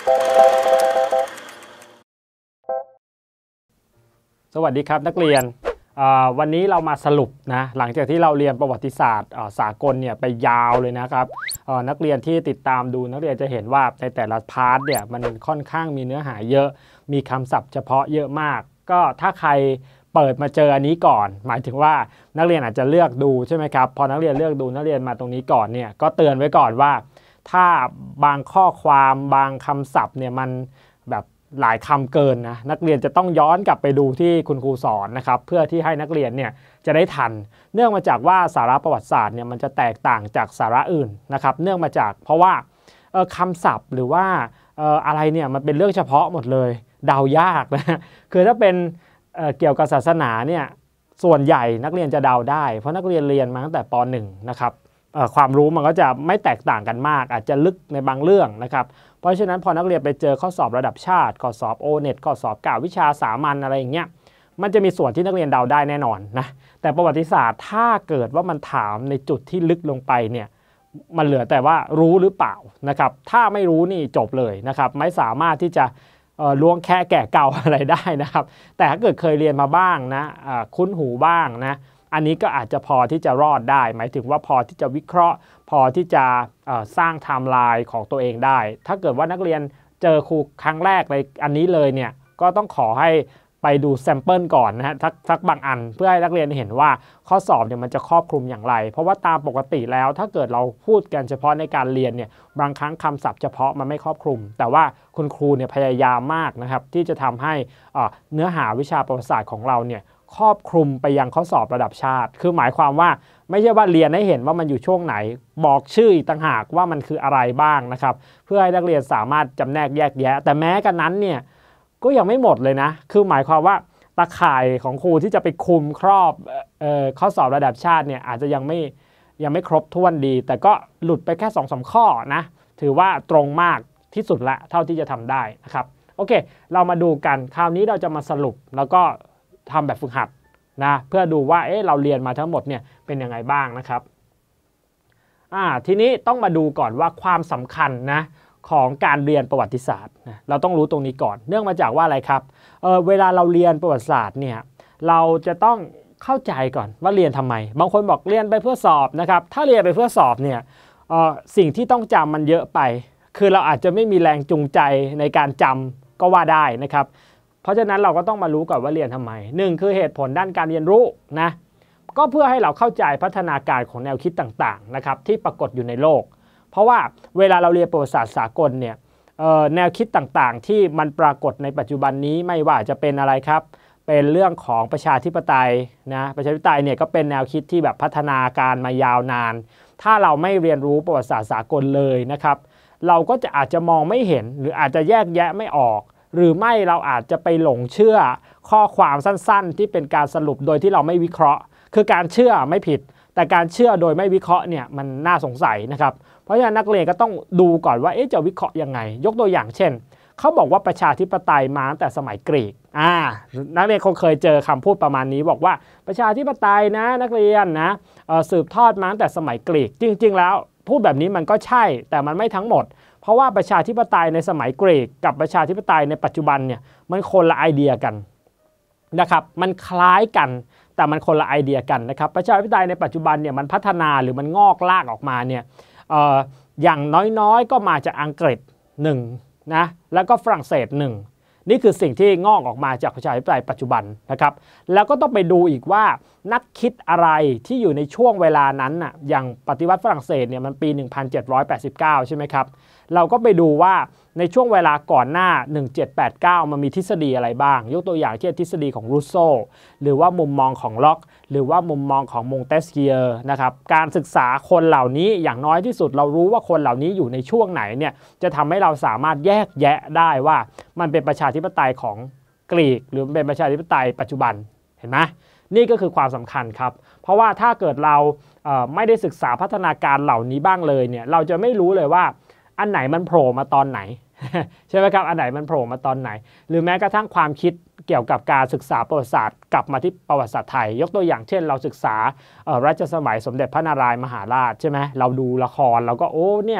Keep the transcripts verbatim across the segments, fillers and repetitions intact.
สวัสดีครับนักเรียนวันนี้เรามาสรุปนะหลังจากที่เราเรียนประวัติศาสตร์สากลเนี่ยไปยาวเลยนะครับนักเรียนที่ติดตามดูนักเรียนจะเห็นว่าในแต่ละพาร์ทเนี่ยมันค่อนข้างมีเนื้อหาเยอะมีคำศัพท์เฉพาะเยอะมากก็ถ้าใครเปิดมาเจออันนี้ก่อนหมายถึงว่านักเรียนอาจจะเลือกดูใช่ไหมครับพอนักเรียนเลือกดูนักเรียนมาตรงนี้ก่อนเนี่ยก็เตือนไว้ก่อนว่าถ้าบางข้อความบางคำศัพท์เนี่ยมันแบบหลายคำเกินนะนักเรียนจะต้องย้อนกลับไปดูที่คุณครูสอนนะครับเพื่อที่ให้นักเรียนเนี่ยจะได้ทันเนื่องมาจากว่าสาระประวัติศาสตร์เนี่ยมันจะแตกต่างจากสาระอื่นนะครับเนื่องมาจากเพราะว่าคำศัพท์หรือว่าอะไรเนี่ยมันเป็นเรื่องเฉพาะหมดเลยเดายากนะคือถ้าเป็นเ, เกี่ยวกับศาสนาเนี่ยส่วนใหญ่นักเรียนจะเดาได้เพราะนักเรียนเรียนมาตั้งแต่ป หนึ่ง นะครับความรู้มันก็จะไม่แตกต่างกันมากอาจจะลึกในบางเรื่องนะครับเพราะฉะนั้นพอนักเรียนไปเจอข้อสอบระดับชาติข้อสอบ โอ เน็ต ข้อสอบกะวิชาสามัญอะไรอย่างเงี้ยมันจะมีส่วนที่นักเรียนเดาได้แน่นอนนะแต่ประวัติศาสตร์ถ้าเกิดว่ามันถามในจุดที่ลึกลงไปเนี่ยมันเหลือแต่ว่ารู้หรือเปล่านะครับถ้าไม่รู้นี่จบเลยนะครับไม่สามารถที่จะล้วงแค่แก่เก่าอะไรได้นะครับแต่ถ้าเกิดเคยเรียนมาบ้างนะคุ้นหูบ้างนะอันนี้ก็อาจจะพอที่จะรอดได้หมายถึงว่าพอที่จะวิเคราะห์พอที่จะสร้างไทม์ไลน์ของตัวเองได้ถ้าเกิดว่านักเรียนเจอครูครั้งแรกในอันนี้เลยเนี่ยก็ต้องขอให้ไปดูแซมเปิลก่อนนะฮะสักบางอันเพื่อให้นักเรียนเห็นว่าข้อสอบเนี่ยมันจะครอบคลุมอย่างไรเพราะว่าตามปกติแล้วถ้าเกิดเราพูดกันเฉพาะในการเรียนเนี่ยบางครั้งคำศัพท์เฉพาะมันไม่ครอบคลุมแต่ว่าคุณครูเนี่ยพยายามมากนะครับที่จะทำให้เนื้อหาวิชาประวัติศาสตร์ของเราเนี่ยครอบคลุมไปยังข้อสอบระดับชาติคือหมายความว่าไม่ใช่ว่าเรียนให้เห็นว่ามันอยู่ช่วงไหนบอกชื่ออีกต่างหากว่ามันคืออะไรบ้างนะครับเพื่อให้นักเรียนสามารถจำแนกแยกแยะแต่แม้กันนั้นเนี่ยก็ยังไม่หมดเลยนะคือหมายความว่าตาข่ายของครูที่จะไปคุมครอบเอ่อข้อสอบระดับชาติเนี่ยอาจจะยังไม่ยังไม่ครบถ้วนดีแต่ก็หลุดไปแค่ สองสาม ข้อนะถือว่าตรงมากที่สุดละเท่าที่จะทำได้นะครับโอเคเรามาดูกันคราวนี้เราจะมาสรุปแล้วก็ทำแบบฝึกหัดนะเพื่อดูว่าเอ๊ะเราเรียนมาทั้งหมดเนี่ยเป็นยังไงบ้างนะครับอ่าทีนี้ต้องมาดูก่อนว่าความสำคัญนะของการเรียนประวัติศาสตร์นะเราต้องรู้ตรงนี้ก่อนเนื่องมาจากว่าอะไรครับเออเวลาเราเรียนประวัติศาสตร์เนี่ยเราจะต้องเข้าใจก่อนว่าเรียนทำไมบางคนบอกเรียนไปเพื่อสอบนะครับถ้าเรียนไปเพื่อสอบเนี่ยเออสิ่งที่ต้องจำมันเยอะไปคือเราอาจจะไม่มีแรงจูงใจในการจำก็ว่าได้นะครับเพราะฉะนั้นเราก็ต้องมารู้ก่อนว่าเรียนทำไมหนึ่งคือเหตุผลด้านการเรียนรู้นะก็เพื่อให้เราเข้าใจพัฒนาการของแนวคิดต่างๆนะครับที่ปรากฏอยู่ในโลกเพราะว่าเวลาเราเรียนประวัติศาสตร์สากลเนี่ยแนวคิดต่างๆที่มันปรากฏในปัจจุบันนี้ไม่ว่าจะเป็นอะไรครับเป็นเรื่องของประชาธิปไตยนะประชาธิปไตยเนี่ยก็เป็นแนวคิดที่แบบพัฒนาการมายาวนานถ้าเราไม่เรียนรู้ประวัติศาสตร์สากลเลยนะครับเราก็จะอาจจะมองไม่เห็นหรืออาจจะแยกแยะไม่ออกหรือไม่เราอาจจะไปหลงเชื่อข้อความสั้นๆที่เป็นการสรุปโดยที่เราไม่วิเคราะห์คือการเชื่อไม่ผิดแต่การเชื่อโดยไม่วิเคราะห์เนี่ยมันน่าสงสัยนะครับเพราะฉะนั้นนักเรียนก็ต้องดูก่อนว่าเอ๊ะจะวิเคราะห์ยังไงยกตัวอย่างเช่นเขาบอกว่าประชาธิปไตยมาตั้งแต่สมัยกรีกอ่านักเรียนคงเคยเจอคำพูดประมาณนี้บอกว่าประชาธิปไตยนะนักเรียนนะสืบทอดมาตั้งแต่สมัยกรีกจริงๆแล้วพูดแบบนี้มันก็ใช่แต่มันไม่ทั้งหมดเพราะว่าประชาธิปไตยในสมัยกรีกกับประชาธิปไตยในปัจจุบันเนี่ยมันคนละไอเดียกันนะครับมันคล้ายกันแต่มันคนละไอเดียกันนะครับประชาธิปไตยในปัจจุบันเนี่ยมันพัฒนาหรือมันงอกลากออกมาเนี่ย เอ่อ อย่างน้อยๆก็มาจากอังกฤษหนึ่งนะแล้วก็ฝรั่งเศสหนึ่งนี่คือสิ่งที่งอกออกมาจากประชาธิปไตยปัจจุบันนะครับแล้วก็ต้องไปดูอีกว่านักคิดอะไรที่อยู่ในช่วงเวลานั้นน่ะอย่างปฏิวัติฝรั่งเศสเนี่ยมันปีหนึ่งพันเจ็ดร้อยแปดสิบเก้าใช่ไหมครับเราก็ไปดูว่าในช่วงเวลาก่อนหน้าหนึ่งพันเจ็ดร้อยแปดสิบเก้ามันมีทฤษฎีอะไรบ้างยกตัวอย่างเช่นทฤษฎีของรูโซหรือว่ามุมมองของล็อกหรือว่ามุมมองของมงเตสเกียร์นะครับการศึกษาคนเหล่านี้อย่างน้อยที่สุดเรารู้ว่าคนเหล่านี้อยู่ในช่วงไหนเนี่ยจะทำให้เราสามารถแยกแยะได้ว่ามันเป็นประชาธิปไตยของกรีกหรือเป็นประชาธิปไตยปัจจุบันเห็นไหมนี่ก็คือความสำคัญครับเพราะว่าถ้าเกิดเราเอ่อไม่ได้ศึกษาพัฒนาการเหล่านี้บ้างเลยเนี่ยเราจะไม่รู้เลยว่าอันไหนมันโผล่มาตอนไหน ใช่ไหมครับอันไหนมันโผล่มาตอนไหนหรือแม้กระทั่งความคิดเกี่ยวกับการศึกษาประวัติศาสตร์กลับมาที่ประวัติศาสตร์ไทยยกตัวอย่างเช่นเราศึกษารัชสมัยสมเด็จพระนารายณ์มหาราชใช่ไหมเราดูละครเราก็โอ้เนี่ย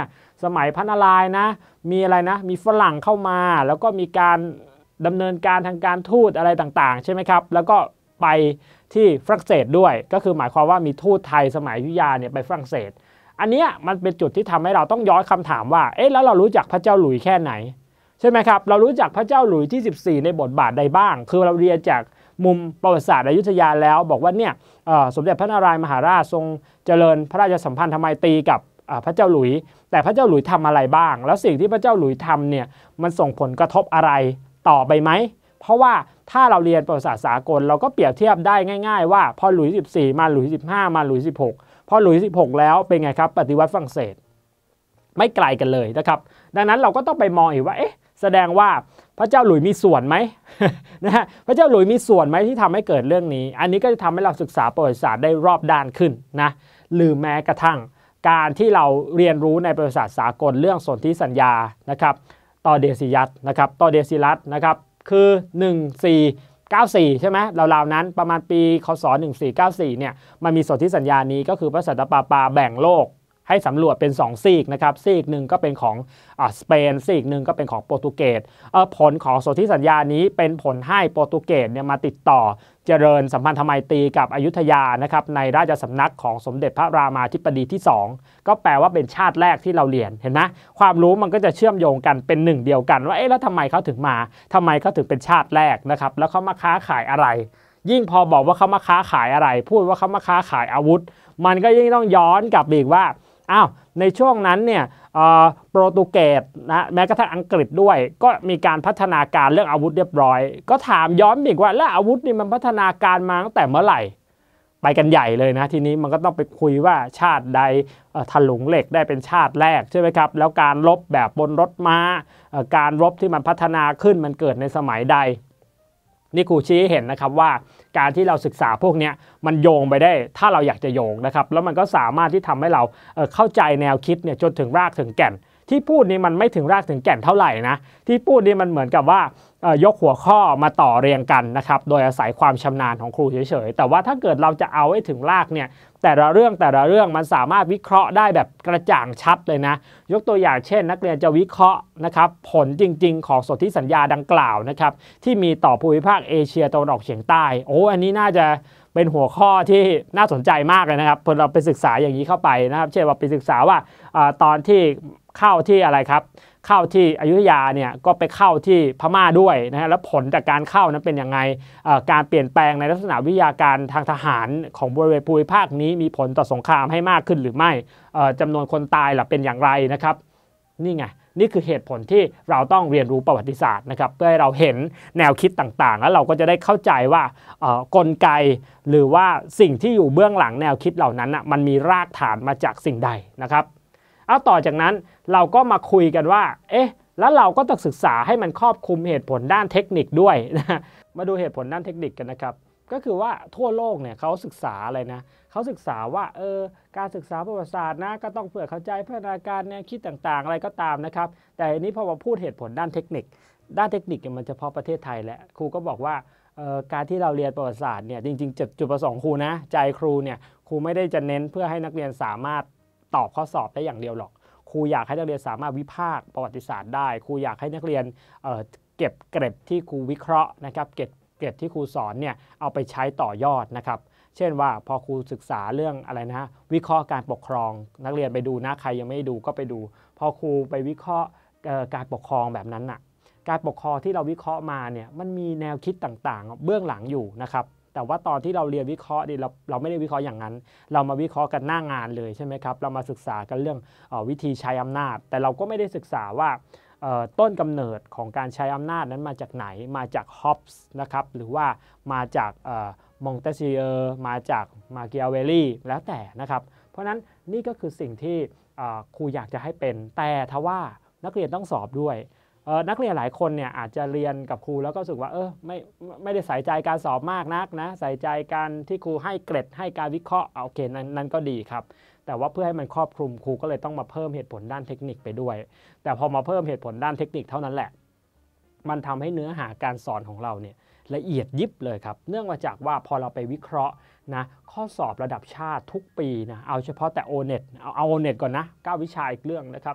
สมัยพระนารายณ์นะมีอะไรนะมีฝรั่งเข้ามาแล้วก็มีการดำเนินการทางการทูตอะไรต่างๆใช่ไหมครับแล้วก็ไปที่ฝรั่งเศสด้วยก็คือหมายความว่ามีทูตไทยสมัยอยุธยาเนี่ยไปฝรั่งเศสอันนี้มันเป็นจุดที่ทำให้เราต้องย้อนคำถามว่าเอ๊ะแล้วเรารู้จักพระเจ้าหลุยแค่ไหนใช่ไหมครับเรารู้จักพระเจ้าหลุยที่สิบสี่ในบทบาทใดบ้างคือเราเรียนจากมุมประวัติศาสตร์อยุธยาแล้วบอกว่าเนี่ยสมเด็จพระนารายณ์มหาราชทรงเจริญพระราชสัมพันธไมตรีกับพระเจ้าหลุยแต่พระเจ้าหลุยทำอะไรบ้างแล้วสิ่งที่พระเจ้าหลุยทำเนี่ยมันส่งผลกระทบอะไรต่อไปไหมเพราะว่าถ้าเราเรียนประวัติศาสตร์สากลเราก็เปรียบเทียบได้ง่ายๆว่าพอหลุยสิบสี่มาหลุยสิบห้ามาหลุยสิบหกพอหลุยสิบหกแล้วเป็นไงครับปฏิวัติฝรั่งเศสไม่ไกลกันเลยนะครับดังนั้นเราก็ต้องไปมองอีกว่าเอ๊ะแสดงว่าพระเจ้าหลุยมีส่วนไหม นะฮะพระเจ้าหลุยมีส่วนไหมที่ทำให้เกิดเรื่องนี้อันนี้ก็จะทำให้เราศึกษาประวัติศาสตร์ได้รอบด้านขึ้นนะหรือแม้กระทั่งการที่เราเรียนรู้ในประวัติศาสตร์สากลเรื่องสนธิสัญญานะครับตอเดซิยัสนะครับตอเดซิลัสนะครับคือหนึ่งสี่เก้าสี่ใช่ไหมราวๆนั้นประมาณปีคศหนึ่งสี่เก้าสี่เนี่ยมันมีสนธิสัญญานี้ก็คือพระสันตะปาปาแบ่งโลกให้สำรวจเป็นสองซีกนะครับซีกหนึ่งก็เป็นของอ่าสเปนซีกหนึ่งก็เป็นของโปรตุเกสเออผลของสนธิสัญญานี้เป็นผลให้โปรตุเกสเนี่ยมาติดต่อเจริญสัมพันธไมตรีกับอยุธยานะครับในราชสำนักของสมเด็จพระรามาธิบดีที่สองก็แปลว่าเป็นชาติแรกที่เราเรียนเห็นไหมความรู้มันก็จะเชื่อมโยงกันเป็นหนึ่งเดียวกันว่าเอ๊ะแล้วทำไมเขาถึงมาทำไมเขาถึงเป็นชาติแรกนะครับแล้วเขามาค้าขายอะไรยิ่งพอบอกว่าเขามาค้าขายอะไรพูดว่าเขามาค้าขายอาวุธมันก็ยิ่งต้องย้อนกลับอีกว่าอ้าวในช่วงนั้นเนี่ยโปรตุเกสนะแม้กระทั่งอังกฤษด้วยก็มีการพัฒนาการเรื่องอาวุธเรียบร้อยก็ถามย้อนอีกว่าแล้วอาวุธนี่มันพัฒนาการมาตั้งแต่เมื่อไหร่ไปกันใหญ่เลยนะทีนี้มันก็ต้องไปคุยว่าชาติใดถลุงเหล็กได้เป็นชาติแรกใช่ไหมครับแล้วการรบแบบบนรถม้าการรบที่มันพัฒนาขึ้นมันเกิดในสมัยใดนี่ครูชี้ให้เห็นนะครับว่าการที่เราศึกษาพวกนี้มันโยงไปได้ถ้าเราอยากจะโยงนะครับแล้วมันก็สามารถที่ทำให้เราเอ่อเข้าใจแนวคิดเนี่ยจนถึงรากถึงแก่นที่พูดนี้มันไม่ถึงรากถึงแก่นเท่าไหร่นะที่พูดนี้มันเหมือนกับว่าเอ่อยกหัวข้อมาต่อเรียงกันนะครับโดยอาศัยความชำนาญของครูเฉยๆแต่ว่าถ้าเกิดเราจะเอาให้ถึงรากเนี่ยแต่ละเรื่องแต่ละเรื่องมันสามารถวิเคราะห์ได้แบบกระจ่างชัดเลยนะยกตัวอย่างเช่นนักเรียนจะวิเคราะห์นะครับผลจริงๆของสนธิสัญญาดังกล่าวนะครับที่มีต่อภูมิภาคเอเชียตะวันออกเฉียงใต้โอ้อันนี้น่าจะเป็นหัวข้อที่น่าสนใจมากเลยนะครับพอเราไปศึกษาอย่างนี้เข้าไปนะครับเช่นว่าไปศึกษาว่าตอนที่เข้าที่อะไรครับเข้าที่อยุธยาเนี่ยก็ไปเข้าที่พม่าด้วยนะฮะแล้วผลจากการเข้านั้นเป็นยังไงการเปลี่ยนแปลงในลักษณะวิทยาการทางทหารของบริเวณภูมิภาคนี้มีผลต่อสงครามให้มากขึ้นหรือไม่จำนวนคนตายล่ะเป็นอย่างไรนะครับนี่ไงนี่คือเหตุผลที่เราต้องเรียนรู้ประวัติศาสตร์นะครับเพื่อให้เราเห็นแนวคิดต่างๆแล้วเราก็จะได้เข้าใจว่ากลไกหรือว่าสิ่งที่อยู่เบื้องหลังแนวคิดเหล่านั้นนะมันมีรากฐานมาจากสิ่งใดนะครับเอาต่อจากนั้นเราก็มาคุยกันว่าเอ๊ะแล้วเราก็ต้องศึกษาให้มันครอบคลุมเหตุผลด้านเทคนิคด้วยนะมาดูเหตุผลด้านเทคนิคกันนะครับก็คือว่าทั่วโลกเนี่ยเขาศึกษาอะไรนะเขาศึกษาว่าเออการศึกษาประวัติศาสตร์นะก็ต้องเพื่อเข้าใจพัฒนาการแนวคิดต่างๆอะไรก็ตามนะครับแต่อันนี้พอมาพูดเหตุผลด้านเทคนิคด้านเทคนิคมันเฉพาะประเทศไทยแหละครูก็บอกว่าการที่เราเรียนประวัติศาสตร์เนี่ยจริงๆจุดจุดประสงค์ครูนะใจครูเนี่ยครูไม่ได้จะเน้นเพื่อให้นักเรียนสามารถตอบข้อสอบได้อย่างเดียวหรอกครูอยากให้นักเรียนสามารถวิพากษ์ประวัติศาสตร์ได้ครูอยากให้นักเรียน เอ่อ เก็บเกร็ดที่ครูวิเคราะห์นะครับเก็บเกร็ดที่ครูสอนเนี่ยเอาไปใช้ต่อยอดนะครับเช่นว่าพอครูศึกษาเรื่องอะไรนะฮะวิเคราะห์การปกครองนักเรียนไปดูนะใครยังไม่ดูก็ไปดูพอครูไปวิเคราะห์การปกครองแบบนั้นน่ะการปกครองที่เราวิเคราะห์มาเนี่ยมันมีแนวคิดต่างๆเบื้องหลังอยู่นะครับแต่ว่าตอนที่เราเรียนวิเคราะห์ดิเราเราไม่ได้วิเคราะห์อย่างนั้นเรามาวิเคราะห์กันหน้างานเลยใช่ไหมครับเรามาศึกษากันเรื่องเอ่อวิธีใช้อำนาจแต่เราก็ไม่ได้ศึกษาว่าต้นกำเนิดของการใช้อำนาจนั้นมาจากไหนมาจากฮอบส์นะครับหรือว่ามาจากมองเตสเซียร์มาจากมาคิอาเวลลีแล้วแต่นะครับเพราะนั้นนี่ก็คือสิ่งที่ครูอยากจะให้เป็นแต่ทว่านักเรียนต้องสอบด้วยนักเรียนหลายคนเนี่ยอาจจะเรียนกับครูแล้วก็รู้สึกว่าเออไม่ไม่ได้ใส่ใจการสอบมากนักนะใส่ใจการที่ครูให้เกร็ดให้การวิเคราะห์โอเคนั้นนั้นก็ดีครับแต่ว่าเพื่อให้มันครอบคลุมครูก็เลยต้องมาเพิ่มเหตุผลด้านเทคนิคไปด้วยแต่พอมาเพิ่มเหตุผลด้านเทคนิคเท่านั้นแหละมันทำให้เนื้อหาการสอนของเราเนี่ยละเอียดยิบเลยครับเนื่องมาจากว่าพอเราไปวิเคราะห์นะข้อสอบระดับชาติทุกปีนะเอาเฉพาะแต่ โอ เน็ต เอาเอา โอ เน็ต ก่อนนะเก้าวิชาอีกเรื่องนะครับ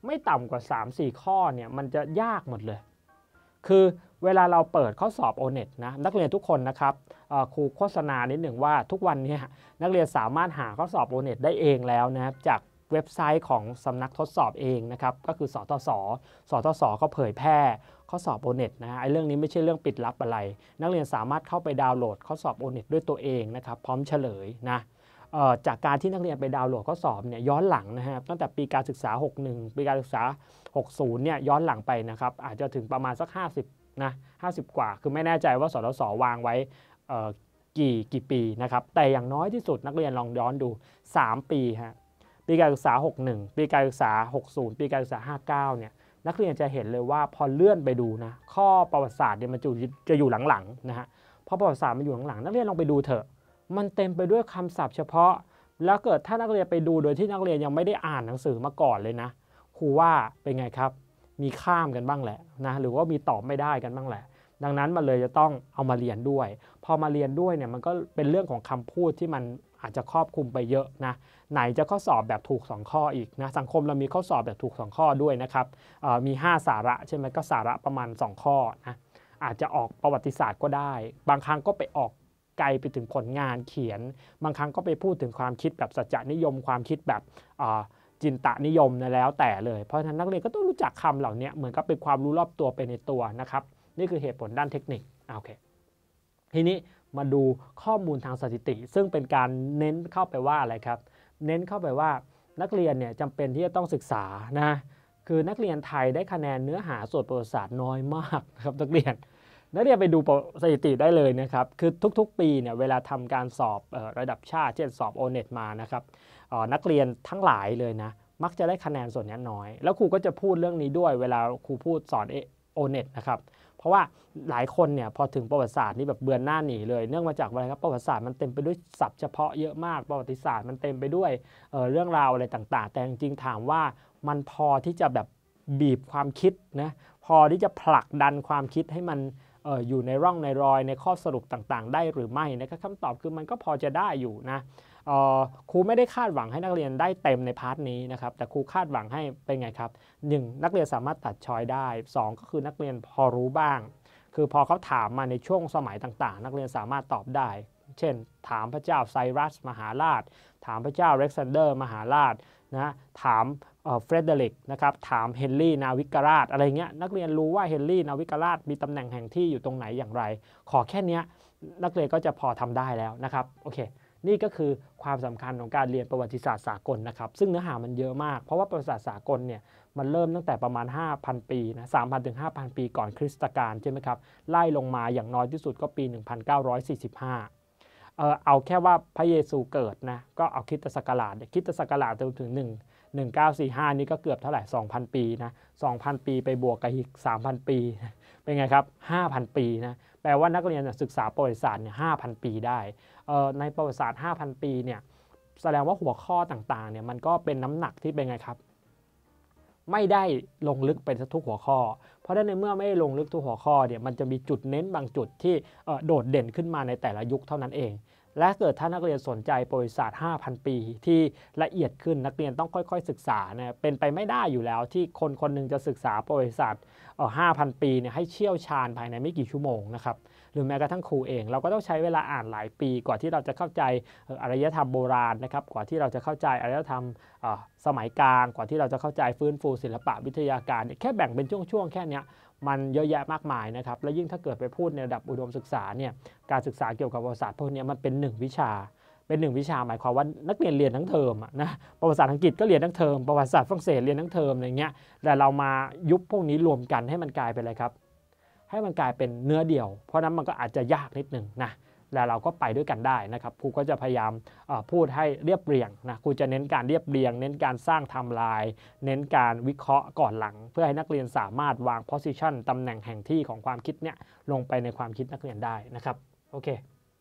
ไม่ต่ำกว่า สามสี่ ข้อเนี่ยมันจะยากหมดเลยคือเวลาเราเปิดข้อสอบ โอ เน็ต นะนักเรียนทุกคนนะครับครูโฆษณานิดหนึ่งว่าทุกวันนี้นักเรียนสามารถหาข้อสอบ โอ เน็ต ได้เองแล้วนะครับจากเว็บไซต์ของสำนักทดสอบเองนะครับก็คือสทศสทศก็เผยแพร่ข้อสอบ โอ เน็ต นะไอ้เรื่องนี้ไม่ใช่เรื่องปิดลับอะไรนักเรียนสามารถเข้าไปดาวน์โหลดข้อสอบ โอ เน็ต ด้วยตัวเองนะครับพร้อมเฉลยนะจากการที่นักเรียนไปดาวน์โหลดข้อสอบเนี่ยย้อนหลังนะครับตั้งแต่ปีการศึกษาหกสิบเอ็ดปีการศึกษาหกสิบเนี่ยย้อนหลังไปนะครับอาจจะถึงประมาณสักห้าสิบนะห้าสิบกว่าคือไม่แน่ใจว่าสทศวางไว้กี่กี่ปีนะครับแต่อย่างน้อยที่สุดนักเรียนลองย้อนดูสามปีฮะปีการศึกษาหกสิบเอ็ดปีการศึกษาหกสิบปีการศึกษาห้าสิบเก้าเนี่ยนักเรียนจะเห็นเลยว่าพอเลื่อนไปดูนะข้อประวัติศาสตร์เนี่ยมันจะจะอยู่หลังๆนะฮะเพราะประวัติศาสตร์มันอยู่หลังๆนักเรียนลองไปดูเถอะมันเต็มไปด้วยคำศัพท์เฉพาะแล้วเกิดถ้านักเรียนไปดูโดยที่นักเรียนยังไม่ได้อ่านหนังสือมาก่อนเลยนะครูว่าเป็นไงครับมีข้ามกันบ้างแหละนะหรือว่ามีตอบไม่ได้กันบ้างแหละดังนั้นมันเลยจะต้องเอามาเรียนด้วยพอมาเรียนด้วยเนี่ยมันก็เป็นเรื่องของคำพูดที่มันอาจจะครอบคลุมไปเยอะนะไหนจะข้อสอบแบบถูกสองข้ออีกนะสังคมเรามีข้อสอบแบบถูกสองข้อด้วยนะครับมีห้าสาระใช่ไหมก็สาระประมาณสองข้อนะอาจจะออกประวัติศาสตร์ก็ได้บางครั้งก็ไปออกไกลไปถึงผลงานเขียนบางครั้งก็ไปพูดถึงความคิดแบบสัจจนิยมความคิดแบบจินตนิยมนะแล้วแต่เลยเพราะฉะนั้นนักเรียนก็ต้องรู้จักคำเหล่านี้เหมือนกับเป็นความรู้รอบตัวไปในตัวนะครับนี่คือเหตุผลด้านเทคนิคโอเคทีนี้มาดูข้อมูลทางสถิติซึ่งเป็นการเน้นเข้าไปว่าอะไรครับเน้นเข้าไปว่านักเรียนเนี่ยจำเป็นที่จะต้องศึกษานะคือนักเรียนไทยได้คะแนนเนื้อหาส่วนประวัติศาสตร์น้อยมากนะครับนักเรียนนักเรียนไปดูสถิติได้เลยนะครับคือทุกๆปีเนี่ยเวลาทำการสอบระดับชาติเช่นสอบ โอ เน็ต มานะครับนักเรียนทั้งหลายเลยนะมักจะได้คะแนนส่วนนี้น้อยแล้วครูก็จะพูดเรื่องนี้ด้วยเวลาครูพูดสอน โอ เน็ต นะครับเพราะว่าหลายคนเนี่ยพอถึงประวัติศาสตร์นี่แบบเบือนหน้าหนีเลยเนื่องมาจากอะไรครับประวัติศาสตร์มันเต็มไปด้วยศัพท์เฉพาะเยอะมากประวัติศาสตร์มันเต็มไปด้วย เอ่อ เรื่องราวอะไรต่างๆแต่จริงๆถามว่ามันพอที่จะแบบบีบความคิดนะพอที่จะผลักดันความคิดให้มันเอ่ออยู่ในร่องในรอยในข้อสรุปต่างๆได้หรือไม่นะครับคำตอบคือมันก็พอจะได้อยู่นะครูไม่ได้คาดหวังให้นักเรียนได้เต็มในพาร์ทนี้นะครับแต่ครูคาดหวังให้เป็นไงครับหนึ่งนักเรียนสามารถตัดช้อยได้สองก็คือนักเรียนพอรู้บ้างคือพอเขาถามมาในช่วงสมัยต่างๆนักเรียนสามารถตอบได้เช่นถามพระเจ้าไซรัสมหาราชถามพระเจ้าเล็กซานเดอร์มหาราชนะถามเฟรเดริกนะครับถามเฮนรี่นาวิกราชอะไรเงี้ยนักเรียนรู้ว่าเฮนรี่นาวิกราชมีตำแหน่งแห่งที่อยู่ตรงไหนอย่างไรขอแค่นี้นักเรียนก็จะพอทำได้แล้วนะครับโอเคนี่ก็คือความสำคัญของการเรียนประวัติศาสตร์สากลนะครับซึ่งเนื้อหามันเยอะมากเพราะว่าประวัติศาสตร์สากลเนี่ยมันเริ่มตั้งแต่ประมาณ ห้าพัน ปีนะ สามพัน ถึง ห้าพัน ปีก่อนคริสตกาลใช่ไหมครับไล่ลงมาอย่างน้อยที่สุดก็ปี หนึ่งพันเก้าร้อยสี่สิบห้า เออเอาแค่ว่าพระเยซูเกิดนะก็เอาคริสตศักราชคริสตศักราชจนถึงหนึ่งพันเก้าร้อยสี่สิบห้านี่ก็เกือบเท่าไหร่ สองพัน ปีนะ สองพัน ปีไปบวกกับอีก สามพัน ปีเป็นไงครับ ห้าพัน ปีนะแปลว่านักเรียนศึกษาประวัติศาสตร์เนี่ย ห้าพัน ปีได้ในประวัติศาสตร์ ห้าพัน ปีเนี่ยแสดงว่าหัวข้อต่างๆเนี่ยมันก็เป็นน้ำหนักที่เป็นไงครับไม่ได้ลงลึกไปทุกหัวข้อเพราะฉะนั้นในเมื่อไม่ได้ลงลึกทุกหัวข้อเนี่ยมันจะมีจุดเน้นบางจุดที่โดดเด่นขึ้นมาในแต่ละยุคเท่านั้นเองและเกิดถ้านักเรียนสนใจประวัติศาสตร์ ห้าพัน ปีที่ละเอียดขึ้นนักเรียนต้องค่อยๆศึกษาเนี่ยเป็นไปไม่ได้อยู่แล้วที่คนคนนึงจะศึกษาประวัติศาสตร์ห้าพัน ปีเนี่ยให้เชี่ยวชาญภายในไม่กี่ชั่วโมงนะครับหรือแม้กระทั่งครูเองเราก็ต้องใช้เวลาอ่านหลายปีกว่าที่เราจะเข้าใจอารยธรรมโบราณนะครับกว่าที่เราจะเข้าใจอารยธรรมสมัยกลางกว่าที่เราจะเข้าใจฟื้นฟูศิลปะวิทยาการแค่แบ่งเป็นช่วงๆแค่นี้มันเยอะแยะมากมายนะครับและยิ่งถ้าเกิดไปพูดในระดับอุดมศึกษาเนี่ยการศึกษาเกี่ยวกับประวัติศาสตร์พวกนี้มันเป็นหนึ่งวิชาเป็นหนึ่งวิชาหมายความว่านักเรียนเรียนทั้งเทอมนะประวัติศาสตร์อังกฤษก็เรียนทั้งเทอมประวัติศาสตร์ฝรั่งเศสเรียนทั้งเทอมอะไรเงี้ยแต่เรามายุบพวกนี้รวมกันให้มันกลายเป็นอะไรครับให้มันกลายเป็นเนื้อเดียวเพราะนั้นมันก็อาจจะยากนิดหนึ่งนะแล้วเราก็ไปด้วยกันได้นะครับครูก็จะพยายามพูดให้เรียบเรียงนะครูจะเน้นการเรียบเรียงเน้นการสร้างไทม์ไลน์เน้นการวิเคราะห์ก่อนหลังเพื่อให้นักเรียนสามารถวาง position ตำแหน่งแห่งที่ของความคิดเนี่ยลงไปในความคิดนักเรียนได้นะครับโอเค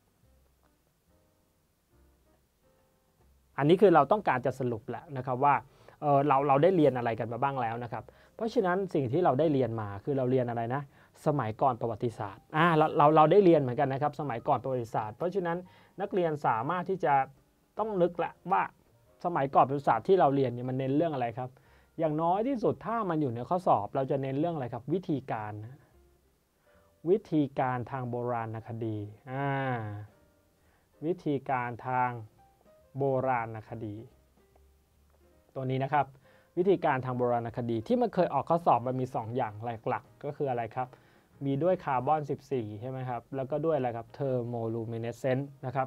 อันนี้คือเราต้องการจะสรุปแหละนะครับว่า เ, เราเราได้เรียนอะไรกันมาบ้างแล้วนะครับเพราะฉะนั้นสิ่งที่เราได้เรียนมาคือเราเรียนอะไรนะสมัยก่อนประวัติศาสตร์อ่าเราเราเราได้เรียนเหมือนกันนะครับสมัยก่อนประวัติศาสตร์เพราะฉะนั้นนักเรียนสามารถที่จะต้องนึกละว่าสมัยก่อนประวัติศาสตร์ที่เราเรียนเนี่ยมันเน้นเรื่องอะไรครับอย่างน้อยที่สุดถ้ามันอยู่ในข้อสอบเราจะเน้นเรื่องอะไรครับวิธีการนะวิธีการทางโบราณคดีอ่าวิธีการทางโบราณคดีตัวนี้นะครับวิธีการทางโบราณคดีที่มันเคยออกข้อสอบมันมีสองอย่างหลักๆก็คืออะไรครับมีด้วยคาร์บอนสิบสี่ใช่ไหมครับแล้วก็ด้วยอะไรครับเทอร์โมลูมิเนสเซนต์นะครับ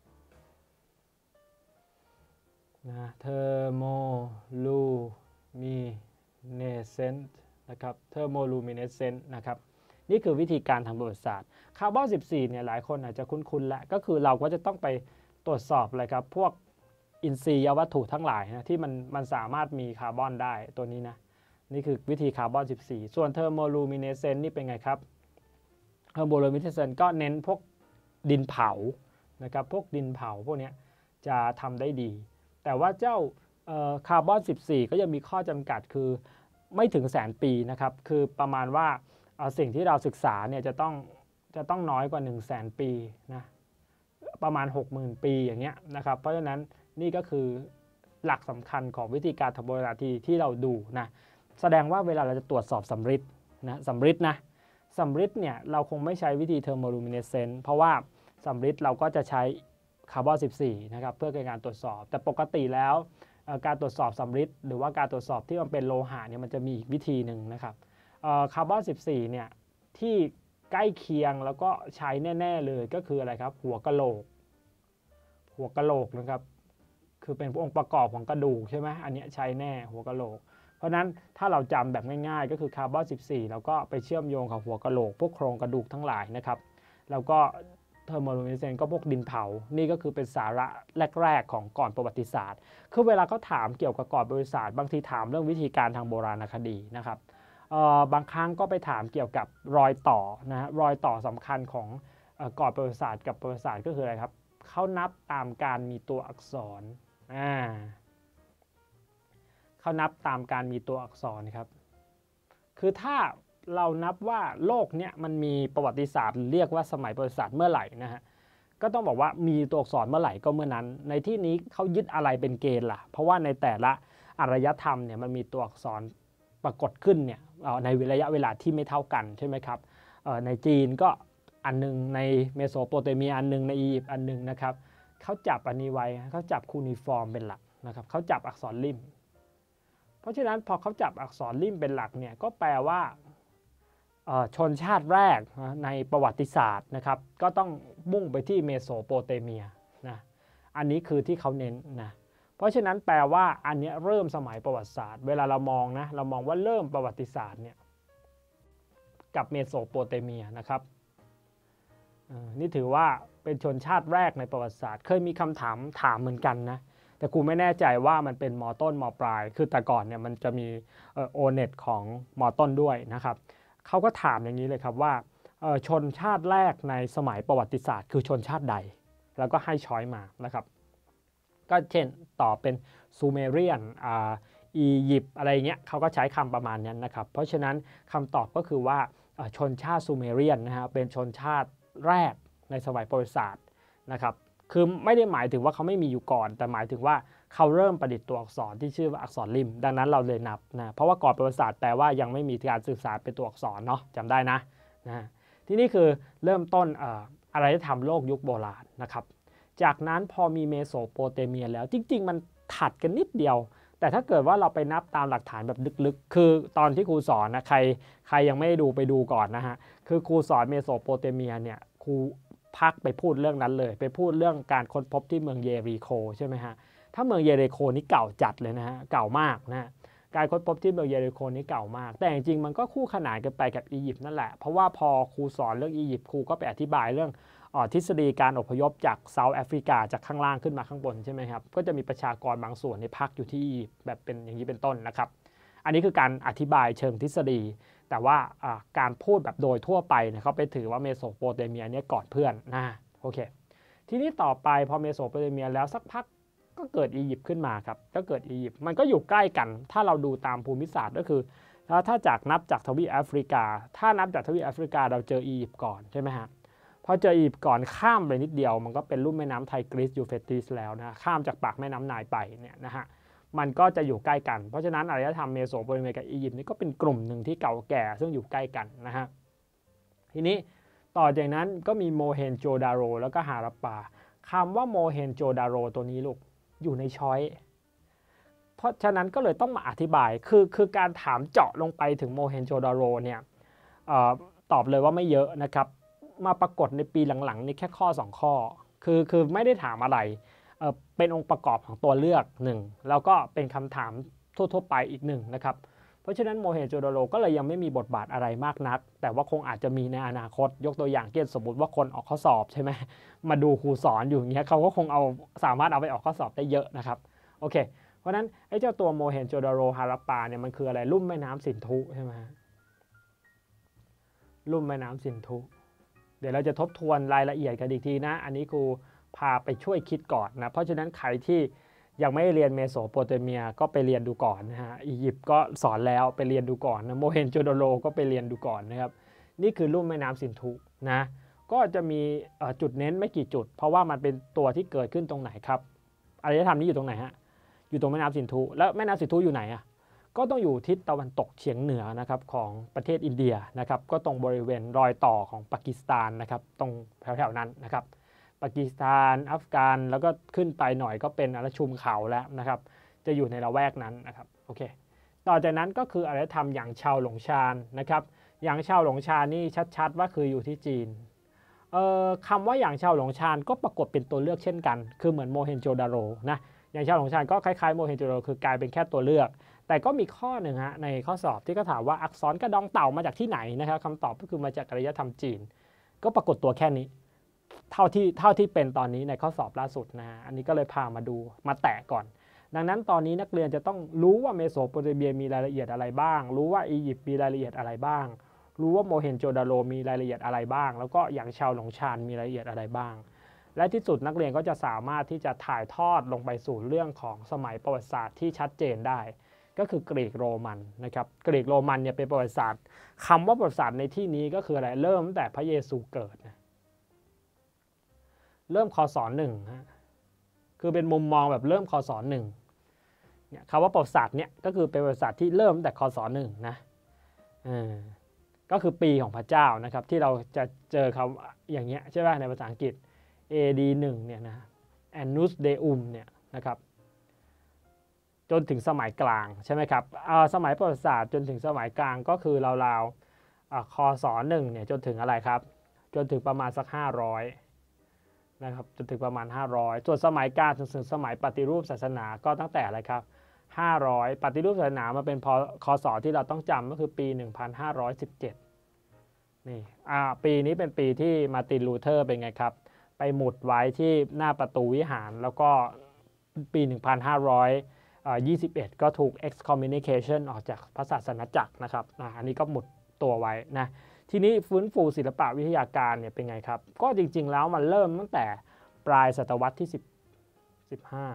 นะเทอร์โมลูมิเนสเซนต์นะครับเทอร์โมลูมิเนสเซนต์นะครับนี่คือวิธีการทางประวัติศาสตร์คาร์บอนสิบสี่เนี่ยหลายคนอาจจะคุ้นๆแล้วก็คือเราก็จะต้องไปตรวจสอบอะไรครับพวกอินทรีย์วัตถุทั้งหลายนะที่มันมันสามารถมีคาร์บอนได้ตัวนี้นะนี่คือวิธีคาร์บอนสิบสี่ส่วนเทอร์โมลูมิเนสเซนต์นี่เป็นไงครับเทอร์โมลูมิเนสเซนต์ก็เน้นพวกดินเผานะครับพวกดินเผาพวกนี้จะทำได้ดีแต่ว่าเจ้าคาร์บอนสิบสี่ก็ยังมีข้อจำกัดคือไม่ถึงแสนปีนะครับคือประมาณว่าสิ่งที่เราศึกษาเนี่ยจะต้องจะต้องน้อยกว่าหนึ่งแสนปีนะประมาณ หกหมื่น ปีอย่างเงี้ยนะครับเพราะฉะนั้นนี่ก็คือหลักสำคัญของวิธีการทำโบราณคดีที่เราดูนะแสดงว่าเวลาเราจะตรวจสอบสำริดนะสำริดนะสำริดเนี่ยเราคงไม่ใช้วิธีเทอร์โมลูมิเนสเซนต์เพราะว่าสำริดเราก็จะใช้คาร์บอนสิบสี่นะครับเพื่อการตรวจสอบแต่ปกติแล้วการตรวจสอบสำริดหรือว่าการตรวจสอบที่มันเป็นโลหะเนี่ยมันจะมีอีกวิธีหนึ่งนะครับคาร์บอนสิบสี่เนี่ยที่ใกล้เคียงแล้วก็ใช้แน่ๆเลยก็คืออะไรครับหัวกะโหลกหัวกะโหลกนะครับคือเป็นองค์ประกอบของกระดูกใช่ไหมอันนี้ใช้แน่หัวกะโหลกเพราะนั้นถ้าเราจำแบบง่ายๆก็คือคาร์บอนสิบสี่เราก็ไปเชื่อมโยงกับหัวกะโหลกพวกโครงกระดูกทั้งหลายนะครับแล้วก็เทอร์โมลูมิเนสเซนต์ก็พวกดินเผานี่ก็คือเป็นสาระแรกๆของก่อนประวัติศาสตร์คือเวลาเขาถามเกี่ยวกับก่อนประวัติศาสตร์บางทีถามเรื่องวิธีการทางโบราณคดีนะครับบางครั้งก็ไปถามเกี่ยวกับรอยต่อนะรอยต่อสำคัญของก่อนประวัติศาสตร์กับประวัติศาสตร์ก็คืออะไรครับเขานับตามการมีตัวอักษรอ่าเขานับตามการมีตัวอักษรครับคือถ้าเรานับว่าโลกเนี้ยมันมีประวัติศาสตร์เรียกว่าสมัยประวัติศาสตร์เมื่อไหร่นะฮะก็ต้องบอกว่ามีตัวอักษรเมื่อไหร่ก็เมื่อนั้นในที่นี้เขายึดอะไรเป็นเกณฑ์ล่ะเพราะว่าในแต่ละอารยธรรมเนี่ยมันมีตัวอักษรปรากฏขึ้นเนี่ยในระยะเวลาที่ไม่เท่ากันใช่ไหมครับในจีนก็อันนึงในเมโสโปเตเมียอันนึงในอียิปต์อันนึงนะครับเขาจับอันนี้ไว้เขาจับคูนิฟอร์มเป็นหลักนะครับเขาจับอักษรริมเพราะฉะนั้นพอเขาจับอักษรริมเป็นหลักเนี่ยก็แปลว่าชนชาติแรกในประวัติศาสตร์นะครับก็ต้องมุ่งไปที่เมโสโปเตเมียนะอันนี้คือที่เขาเน้นนะเพราะฉะนั้นแปลว่าอันนี้เริ่มสมัยประวัติศาสตร์เวลาเรามองนะเรามองว่าเริ่มประวัติศาสตร์เนี่ยกับเมโสโปเตเมียนะครับนี่ถือว่าเป็นชนชาติแรกในประวัติศาสตร์เคยมีคำถามถามเหมือนกันนะแต่กูไม่แน่ใจว่ามันเป็นมอต้นมอปลายคือแต่ก่อนเนี่ยมันจะมีโอเน็ตของมอต้นด้วยนะครับเขาก็ถามอย่างนี้เลยครับว่าชนชาติแรกในสมัยประวัติศาสตร์คือชนชาติใดแล้วก็ให้ช้อยมานะครับก็เช่นตอบเป็นซูเมเรียนอียิปต์อะไรเงี้ยเขาก็ใช้คำประมาณนี้นะครับเพราะฉะนั้นคำตอบก็คือว่าชนชาติซูเมเรียนนะฮะเป็นชนชาติแรกในสมัยประวัติศาสตร์นะครับคือไม่ได้หมายถึงว่าเขาไม่มีอยู่ก่อนแต่หมายถึงว่าเขาเริ่มประดิษฐ์ตัวอักษรที่ชื่อว่าอักษรริมดังนั้นเราเลยนับนะเพราะว่าก่อนประวัติศาสตร์แปลว่ายังไม่มีการสื่อสารเป็นตัวอักษรเนาะจำได้นะนะที่นี่คือเริ่มต้นอารยธรรมโลกยุคโบราณนะครับจากนั้นพอมีเมโสโปเตเมียแล้วจริงๆมันถัดกันนิดเดียวแต่ถ้าเกิดว่าเราไปนับตามหลักฐานแบบลึกๆคือตอนที่ครูสอนนะใครใครยังไม่ได้ดูไปดูก่อนนะฮะคือครูสอนเมโสโปเตเมียเนี่ยครูพักไปพูดเรื่องนั้นเลยไปพูดเรื่องการค้นพบที่เมืองเยริโคใช่ไหมฮะถ้าเมืองเยริโคนี่เก่าจัดเลยนะฮะเก่ามากนะการค้นพบที่เมืองเยริโคนี่เก่ามากแต่จริงๆมันก็คู่ขนานกันไปกับอียิปต์นั่นแหละเพราะว่าพอครูสอนเรื่องอียิปต์ครูก็ไปอธิบายเรื่องทฤษฎีการอพยพจากเซาท์แอฟริกาจากข้างล่างขึ้นมาข้างบนใช่ไหมครับก็จะมีประชากรบางส่วนในพักอยู่ที่อียิปต์แบบเป็นอย่างนี้เป็นต้นนะครับอันนี้คือการอธิบายเชิงทฤษฎีแต่ว่าการพูดแบบโดยทั่วไปเนี่ยเขาไปถือว่าเมโสโปเตเมียเนี่ยก่อนเพื่อนนะโอเคทีนี้ต่อไปพอเมโสโปเตเมียแล้วสักพักก็เกิดอียิปต์ขึ้นมาครับก็เกิดอียิปต์มันก็อยู่ใกล้กันถ้าเราดูตามภูมิศาสตร์ก็คือถ้าจากนับจากทวีปแอฟริกาถ้านับจากทวีปแอฟริกาเราเจออียิปต์ก่อนใช่ไหมฮะพอเจออียิปต์ก่อนข้ามไปนิดเดียวมันก็เป็นลุ่มแม่น้ำไทกริสยูเฟรติสแล้วนะข้ามจากปากแม่น้ำไนล์ไปเนี่ยนะฮะมันก็จะอยู่ใกล้กันเพราะฉะนั้นอารยธรรมเมโสโปเตเมียกับอียิปต์นี่ก็เป็นกลุ่มหนึ่งที่เก่าแก่ซึ่งอยู่ใกล้กันนะฮะทีนี้ต่อจากนั้นก็มีโมเฮนโจดาโรแล้วก็ฮารัปปาคำว่าโมเฮนโจดาโรตัวนี้ลูกอยู่ในช้อยเพราะฉะนั้นก็เลยต้องมาอธิบายคือคือการถามเจาะลงไปถึงโมเฮนโจดาโรเนี่ยออตอบเลยว่าไม่เยอะนะครับมาปรากฏในปีหลังๆนี่แค่ข้อสองข้อคือคือไม่ได้ถามอะไรเอ่อเป็นองค์ประกอบของตัวเลือกหนึ่งแล้วก็เป็นคำถามทั่วๆไปอีกหนึ่งนะครับเพราะฉะนั้นโมเฮนโจดาโรก็เลยยังไม่มีบทบาทอะไรมากนักแต่ว่าคงอาจจะมีในอนาคตยกตัวอย่างเช่นสมมติว่าคนออกข้อสอบใช่ไหมมาดูครูสอนอยู่อย่างเงี้ยเขาก็คงเอาสามารถเอาไปออกข้อสอบได้เยอะนะครับโอเคเพราะฉะนั้นไอ้เจ้าตัวโมเฮนโจดาโรฮารัปปาเนี่ยมันคืออะไรลุ่มแม่น้ำสินธุใช่ไหมลุ่มแม่น้ำสินธุเดี๋ยวเราจะทบทวนรายละเอียดกันอีกทีนะอันนี้ครูพาไปช่วยคิดก่อนนะเพราะฉะนั้นใครที่ยังไม่เรียนเมโสโปเตเมียก็ไปเรียนดูก่อนนะฮะอียิปต์ก็สอนแล้วไปเรียนดูก่อนนะโมเฮนโจดาโรก็ไปเรียนดูก่อนนะครับนี่คือลุ่มแม่น้ำสินธุนะก็จะมีจุดเน้นไม่กี่จุดเพราะว่ามันเป็นตัวที่เกิดขึ้นตรงไหนครับอารยธรรมนี้อยู่ตรงไหนฮะอยู่ตรงแม่น้ำสินธุแล้วแม่น้ำสินธุอยู่ไหนอ่ะก็ต้องอยู่ทิศตะวันตกเฉียงเหนือนะครับของประเทศอินเดียนะครับก็ตรงบริเวณรอยต่อของปากีสถานนะครับตรงแถวๆนั้นนะครับปากีสถานอัฟกานแล้วก็ขึ้นไปหน่อยก็เป็นอาณาชุมเขาแล้วนะครับจะอยู่ในละแวกนั้นนะครับโอเคต่อจากนั้นก็คืออารยธรรมอย่างชาวหลงชานนะครับอย่างชาวหลงชานนี่ชัดๆว่าคืออยู่ที่จีนเอ่อคำว่าอย่างชาวหลงชานก็ปรากฏเป็นตัวเลือกเช่นกันคือเหมือนโมเฮนโจดาโรนะอย่างชาวหลงชานก็คล้ายๆโมเฮนโจดาโรคือกลายเป็นแค่ตัวเลือกแต่ก็มีข้อหนึ่งฮะในข้อสอบที่ก็ถามว่าอักษรกระดองเต่ามาจากที่ไหนนะครับคำตอบก็คือมาจากอารยธรรมจีนก็ปรากฏตัวแค่นี้เท่าที่เท่าที่เป็นตอนนี้ในข้อสอบล่าสุดนะอันนี้ก็เลยพามาดูมาแตะก่อนดังนั้นตอนนี้นักเรียนจะต้องรู้ว่าเมโสโปเตเมียมีรายละเอียดอะไรบ้างรู้ว่าอียิปต์มีรายละเอียดอะไรบ้างรู้ว่าโมเฮนโจดาโรมีรายละเอียดอะไรบ้างแล้วก็อย่างชาวหลงชานมีรายละเอียดอะไรบ้างและที่สุดนักเรียนก็จะสามารถที่จะถ่ายทอดลงไปสู่เรื่องของสมัยประวัติศาสตร์ที่ชัดเจนได้ก็คือกรีกโรมันนะครับกรีกโรมันเนี่ยเป็นประวัติศาสตร์คำว่าประวัติศาสตร์ในที่นี้ก็คืออะไรเริ่มตั้งแต่พระเยซูเกิดนะเริ่มคศหนึ่งฮะคือเป็นมุมมองแบบเริ่มคศหนึ่งเนี่ยคำว่าประวัติศาสตร์เนี่ยก็คือเป็นประวัติศาสตร์ที่เริ่มตั้งแต่คศหนึ่งนะก็คือปีของพระเจ้านะครับที่เราจะเจอคำอย่างเงี้ยใช่ไหมในภาษาอังกฤษ เอ ดี หนึ่งเนี่ยนะ Annus Deum เนี่ยนะครับจนถึงสมัยกลางใช่ไหมครับสมัยประวัติศาสตร์จนถึงสมัยกลางก็คือราวๆคศหนึ่งเนี่ยจนถึงอะไรครับจนถึงประมาณสักห้าร้อยนะครับจนถึงประมาณห้าร้อยส่วนสมัยกลางจนถึงสมัยปฏิรูปศาสนาก็ตั้งแต่อะไรครับห้าร้อยปฏิรูปศาสนามาเป็นพคศที่เราต้องจำก็คือปีหนึ่งพันห้าร้อยสิบเจ็ดนี่อ่าปีนี้เป็นปีที่มาร์ตินลูเทอร์เป็นไงครับไปหมุดไว้ที่หน้าประตูวิหารแล้วก็ปีหนึ่งพันห้าร้อยยี่สิบเอ็ดก็ถูก excommunication ออกจากพระศาสนาจักรนะครับอันนี้ก็หมุดตัวไว้นะทีนี้ฟื้นฟูศิลปะวิทยาการเนี่ยเป็นไงครับก็จริงๆแล้วมันเริ่มตั้งแต่ปลายศตวรรษที่สิบ สิบห้า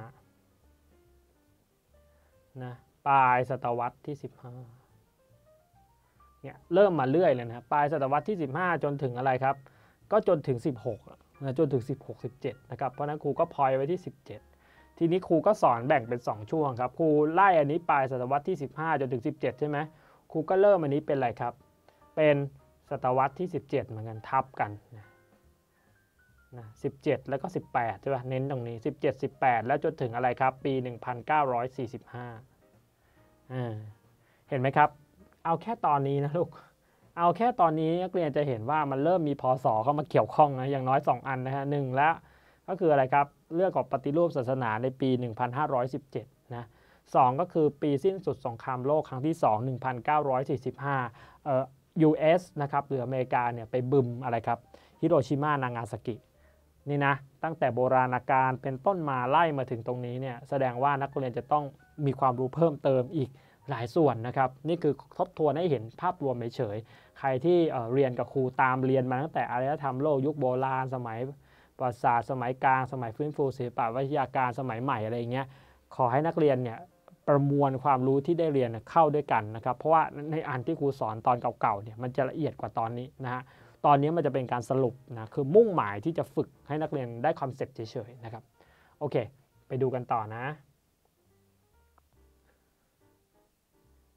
นะปลายศตวรรษที่สิบห้าเนี่ยเริ่มมาเรื่อยเลยนะปลายศตวรรษที่สิบห้าจนถึงอะไรครับก็จนถึงสิบหกนะจนถึงสิบหก สิบเจ็ดนะครับเพราะนั้นครูก็พอยไว้ที่สิบเจ็ดทีนี้ครูก็สอนแบ่งเป็นสองช่วงครับครูไล่อันนี้ปลายศตวรรษที่สิบห้าจนถึงสิบเจ็ดใช่ไหมครูก็เริ่มอันนี้เป็นอะไรครับเป็นศตวรรษที่สิบเจ็ดเหมือนกันทับกันนะนะสิบเจ็ดแล้วก็สิบแปดใช่ป่ะเน้นตรงนี้สิบเจ็ด สิบแปดแล้วจนถึงอะไรครับปีหนึ่งพันเก้าร้อยสี่สิบห้าอ่าเห็นไหมครับเอาแค่ตอนนี้นะลูกเอาแค่ตอนนี้นักเรียนจะเห็นว่ามันเริ่มมีพศเข้ามาเกี่ยวข้องนะอย่างน้อยสองอันนะฮะหนึ่งแล้วก็คืออะไรครับเรื่องของปฏิรูปศาสนาในปีหนึ่งพันห้าร้อยสิบเจ็ดนะสองก็คือปีสิ้นสุดสงครามโลกครั้งที่สอง หนึ่งพันเก้าร้อยสี่สิบห้าเอ่อ ยู เอส นะครับหรืออเมริกาเนี่ยไปบึมอะไรครับฮิโรชิมานางาซากินี่นะตั้งแต่โบราณกาลเป็นต้นมาไล่มาถึงตรงนี้เนี่ยแสดงว่านักเรียนจะต้องมีความรู้เพิ่มเติมอีกหลายส่วนนะครับนี่คือทบทวนให้เห็นภาพรวมเฉยๆใครที่เอ่อเรียนกับครูตามเรียนมาตั้งแต่อารยธรรมโลกยุคโบราณสมัยประวัติศาสตร์สมัยกลางสมัยฟื้นฟูศิลปวิทยาการสมัยใหม่อะไรอย่างเงี้ยขอให้นักเรียนเนี่ยประมวลความรู้ที่ได้เรียนเข้าด้วยกันนะครับเพราะว่าในอันที่ครูสอนตอนเก่าๆเนี่ยมันจะละเอียดกว่าตอนนี้นะฮะตอนนี้มันจะเป็นการสรุปนะคือมุ่งหมายที่จะฝึกให้นักเรียนได้คอนเซ็ปต์เฉยๆนะครับโอเคไปดูกันต่อนะ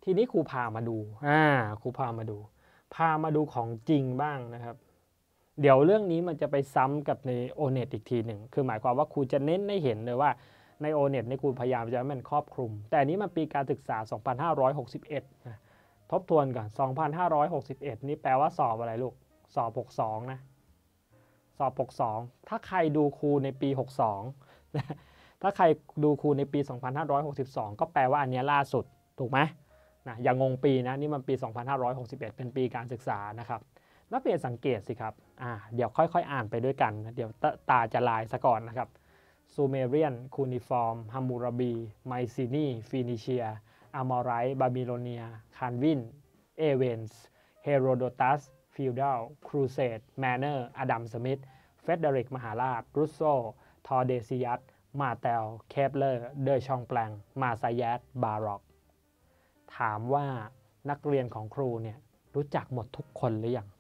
ทีนี้ครูพามาดูอ่าครูพามาดูพามาดูของจริงบ้างนะครับเดี๋ยวเรื่องนี้มันจะไปซ้ำกับใน โอ เน็ต อีกทีหนึ่งคือหมายความว่าครูจะเน้นให้เห็นเลยว่าใน โอ เน็ต ในครูพยายามจะให้มันครอบคลุมแต่อันนี้มันปีการศึกษา สองพันห้าร้อยหกสิบเอ็ด นะทบทวนก่อน สองพันห้าร้อยหกสิบเอ็ด นี่แปลว่าสอบอะไรลูกสอบหกสิบสองนะสอบหกสิบสองถ้าใครดูครูในปีหกสิบสองถ้าใครดูครูในปี สองพันห้าร้อยหกสิบสอง ก็แปลว่าอันนี้ล่าสุดถูกไหมนะอย่างงงปีนะนี่มันปี สองพันห้าร้อยหกสิบเอ็ด เป็นปีการศึกษานะครับนักเรียนสังเกตสิครับอ่าเดี๋ยวค่อยๆอ่านไปด้วยกันนะเดี๋ยวตตาจะลายซะก่อนนะครับซูเมเรียนคูนิฟอร์มฮัมมูราบีไมซินีฟีนิเชียอามอไรต์บาบิโลเนียคานวินเอเวนส์เฮโรโดตัสฟิลดัลครูเซดแมนเนอร์อดัมสมิธเฟเดริกมหาราชรุสโซทอเดซิยัสมาเตลเคปเลอร์เดอชองแปลงมาซายตบารอกถามว่านักเรียนของครูเนี่ยรู้จักหมดทุกคนหรือยัง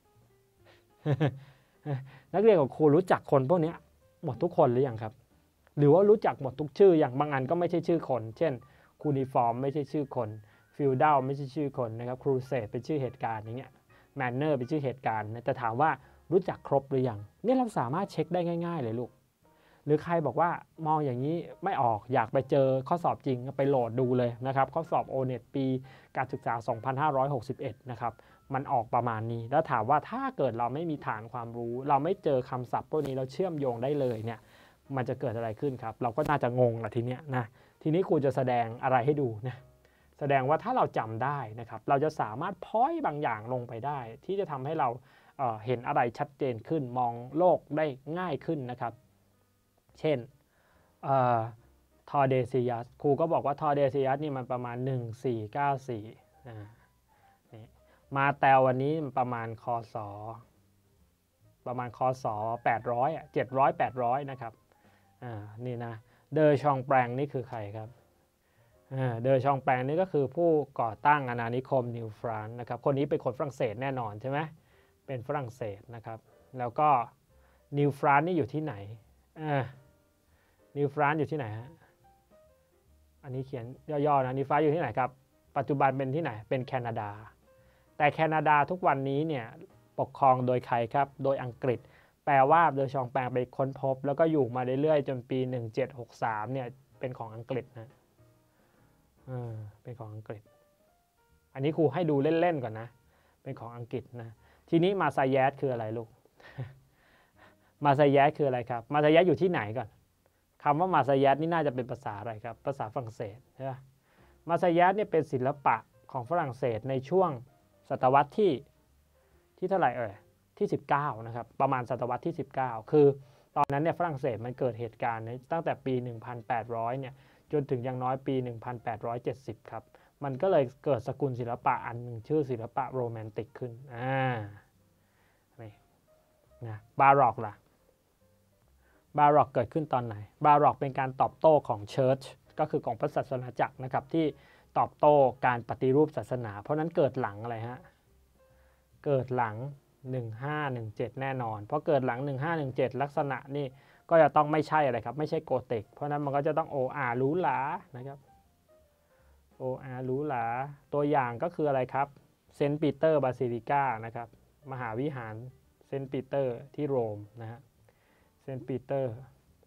นักเรียนของครูรู้จักคนพวกนี้หมดทุกคนหรือยังครับหรือว่ารู้จักหมดทุกชื่ออย่างบางอันก็ไม่ใช่ชื่อคนเช่นคูนิฟอร์มไม่ใช่ชื่อคนฟิลดัลไม่ใช่ชื่อคนนะครับครูเซดเป็นชื่อเหตุการณ์อย่างเงี้ยแมนเนอร์เป็นชื่อเหตุการณ์แต่ถามว่ารู้จักครบหรือยังนี่เราสามารถเช็คได้ง่ายๆเลยลูกหรือใครบอกว่ามองอย่างนี้ไม่ออกอยากไปเจอข้อสอบจริงไปโหลดดูเลยนะครับข้อสอบ โอ เน็ต ปีการศึกษา สองพันห้าร้อยหกสิบเอ็ด นะครับมันออกประมาณนี้แล้วถามว่าถ้าเกิดเราไม่มีฐานความรู้เราไม่เจอคำศัพท์พวกนี้เราเชื่อมโยงได้เลยเนี่ยมันจะเกิดอะไรขึ้นครับเราก็น่าจะงงละทีเนี้ยนะทีนี้ครูจะแสดงอะไรให้ดูนะแสดงว่าถ้าเราจำได้นะครับเราจะสามารถพ้อยบางอย่างลงไปได้ที่จะทำให้เรา เอ่อ เห็นอะไรชัดเจนขึ้นมองโลกได้ง่ายขึ้นนะครับเช่นทอเดซิยัสครูก็บอกว่าทอเดซิยัสนี่มันประมาณหนึ่งสี่เก้าสี่อ่านี่มาแตววันนี้ประมาณคศประมาณคศแปดร้อยอ่ะเจ็ดร้อย แปดร้อยนะครับอ่านี่นะเดอชองแปลงนี่คือใครครับอ่าเดอชองแปลงนี่ก็คือผู้ก่อตั้งอาณานิคมนิวฟรานซ์นะครับคนนี้เป็นคนฝรั่งเศสแน่นอนใช่ไหมเป็นฝรั่งเศสนะครับแล้วก็นิวฟรานซ์นี่อยู่ที่ไหนอ่านิวฟรานซ์อยู่ที่ไหนฮะอันนี้เขียนย่อๆนะนิวฟรานซ์อยู่ที่ไหนครับปัจจุบันเป็นที่ไหนเป็นแคนาดาแต่แคนาดาทุกวันนี้เนี่ยปกครองโดยใครครับโดยอังกฤษแปลว่าโดยชองแปลงไปค้นพบแล้วก็อยู่มาเรื่อยๆจนปีหนึ่งเจ็ดหกสามเนี่ยเป็นของอังกฤษนะเออเป็นของอังกฤษอันนี้ครูให้ดูเล่นๆก่อนนะเป็นของอังกฤษนะทีนี้มาซาแยสคืออะไรลูก มาซาแยสคืออะไรครับมาซาแยสอยู่ที่ไหนก่อนคำว่ามาซาแยสนี่น่าจะเป็นภาษาอะไรครับภาษาฝรั่งเศสใช่ไหมมาซาแยสเนี่ยเป็นศิลปะของฝรั่งเศสในช่วงศตวรรษที่ที่เท่าไหร่เอ่ยที่สิบเก้านะครับประมาณศตวรรษที่สิบเก้าคือตอนนั้นเนี่ยฝรั่งเศสมันเกิดเหตุการณ์ตั้งแต่ปีหนึ่งพันแปดร้อยเนี่ยจนถึงอย่างน้อยปีหนึ่งพันแปดร้อยเจ็ดสิบครับมันก็เลยเกิดสกุลศิลปะอันหนึ่งชื่อศิลปะโรแมนติกขึ้นอ่านี่นะบาร็อกล่ะบาร็อกเกิดขึ้นตอนไหนบาร็อกเป็นการตอบโต้ของเชิร์ชก็คือของพระศาสนาจักรนะครับที่ตอบโต้การปฏิรูปศาสนาเพราะนั้นเกิดหลังอะไรฮะเกิดหลังหนึ่งห้าหนึ่งเจ็ดแน่นอนเพราะเกิดหลังหนึ่งห้าหนึ่งเจ็ดลักษณะนี่ก็จะต้องไม่ใช่อะไรครับไม่ใช่โกธิกเพราะนั้นมันก็จะต้อง โอ อาร์ หรูหรานะครับ โอ อาร์ หรูหราตัวอย่างก็คืออะไรครับเซนต์ปีเตอร์บาซิลิกานะครับมหาวิหารเซนต์ปีเตอร์ที่โรมนะฮะเซนต์ปีเตอร์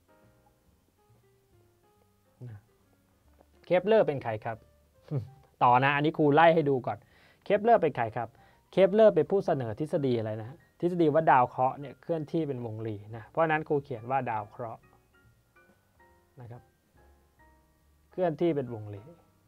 เคปเลอร์เป็นใครครับ ต่อนะอันนี้ครูไล่ให้ดูก่อนเคปเลอร์เป็นใครครับเคปเลอร์เป็นผู้เสนอทฤษฎีอะไรนะทฤษฎีว่าดาวเคราะห์เนี่ยเคลื่อนที่เป็นวงรีนะเพราะนั้นครูเขียนว่าดาวเคราะห์นะครับเคลื่อนที่เป็นวงรี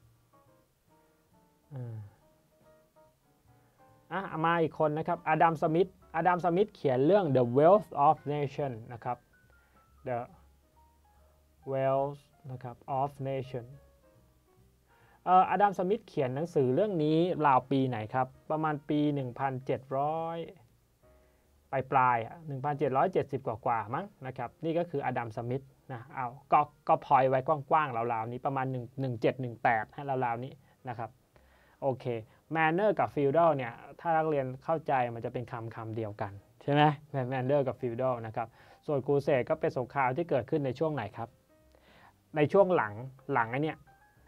อ่ะมาอีกคนนะครับอดัมสมิธอดัมสมิธเขียนเรื่อง The Wealth of Nation นะครับ The Wealth นะครับ of Nation เอ่ออดัมสมิธเขียนหนังสือเรื่องนี้ราวปีไหนครับประมาณปีหนึ่งพันเจ็ดร้อยปลายปลายอ่ะหนึ่งพันเจ็ดร้อยเจ็ดสิบกว่าๆมั้งนะครับนี่ก็คืออดัมสมิธนะเอาก็ก็พอยไว้กว้างๆราวๆนี้ประมาณหนึ่ง หนึ่งเจ็ด หนึ่งแปดให้ราวๆนี้นะครับโอเคแมนเนอร์กับฟิลดอลเนี่ยถ้านักเรียนเข้าใจมันจะเป็นคำคำเดียวกันใช่ไหมแมนเนอร์กับฟิลดอลนะครับส่วนครูเสดก็เป็นสงครามที่เกิดขึ้นในช่วงไหนครับในช่วงหลังหลังไอ้นี่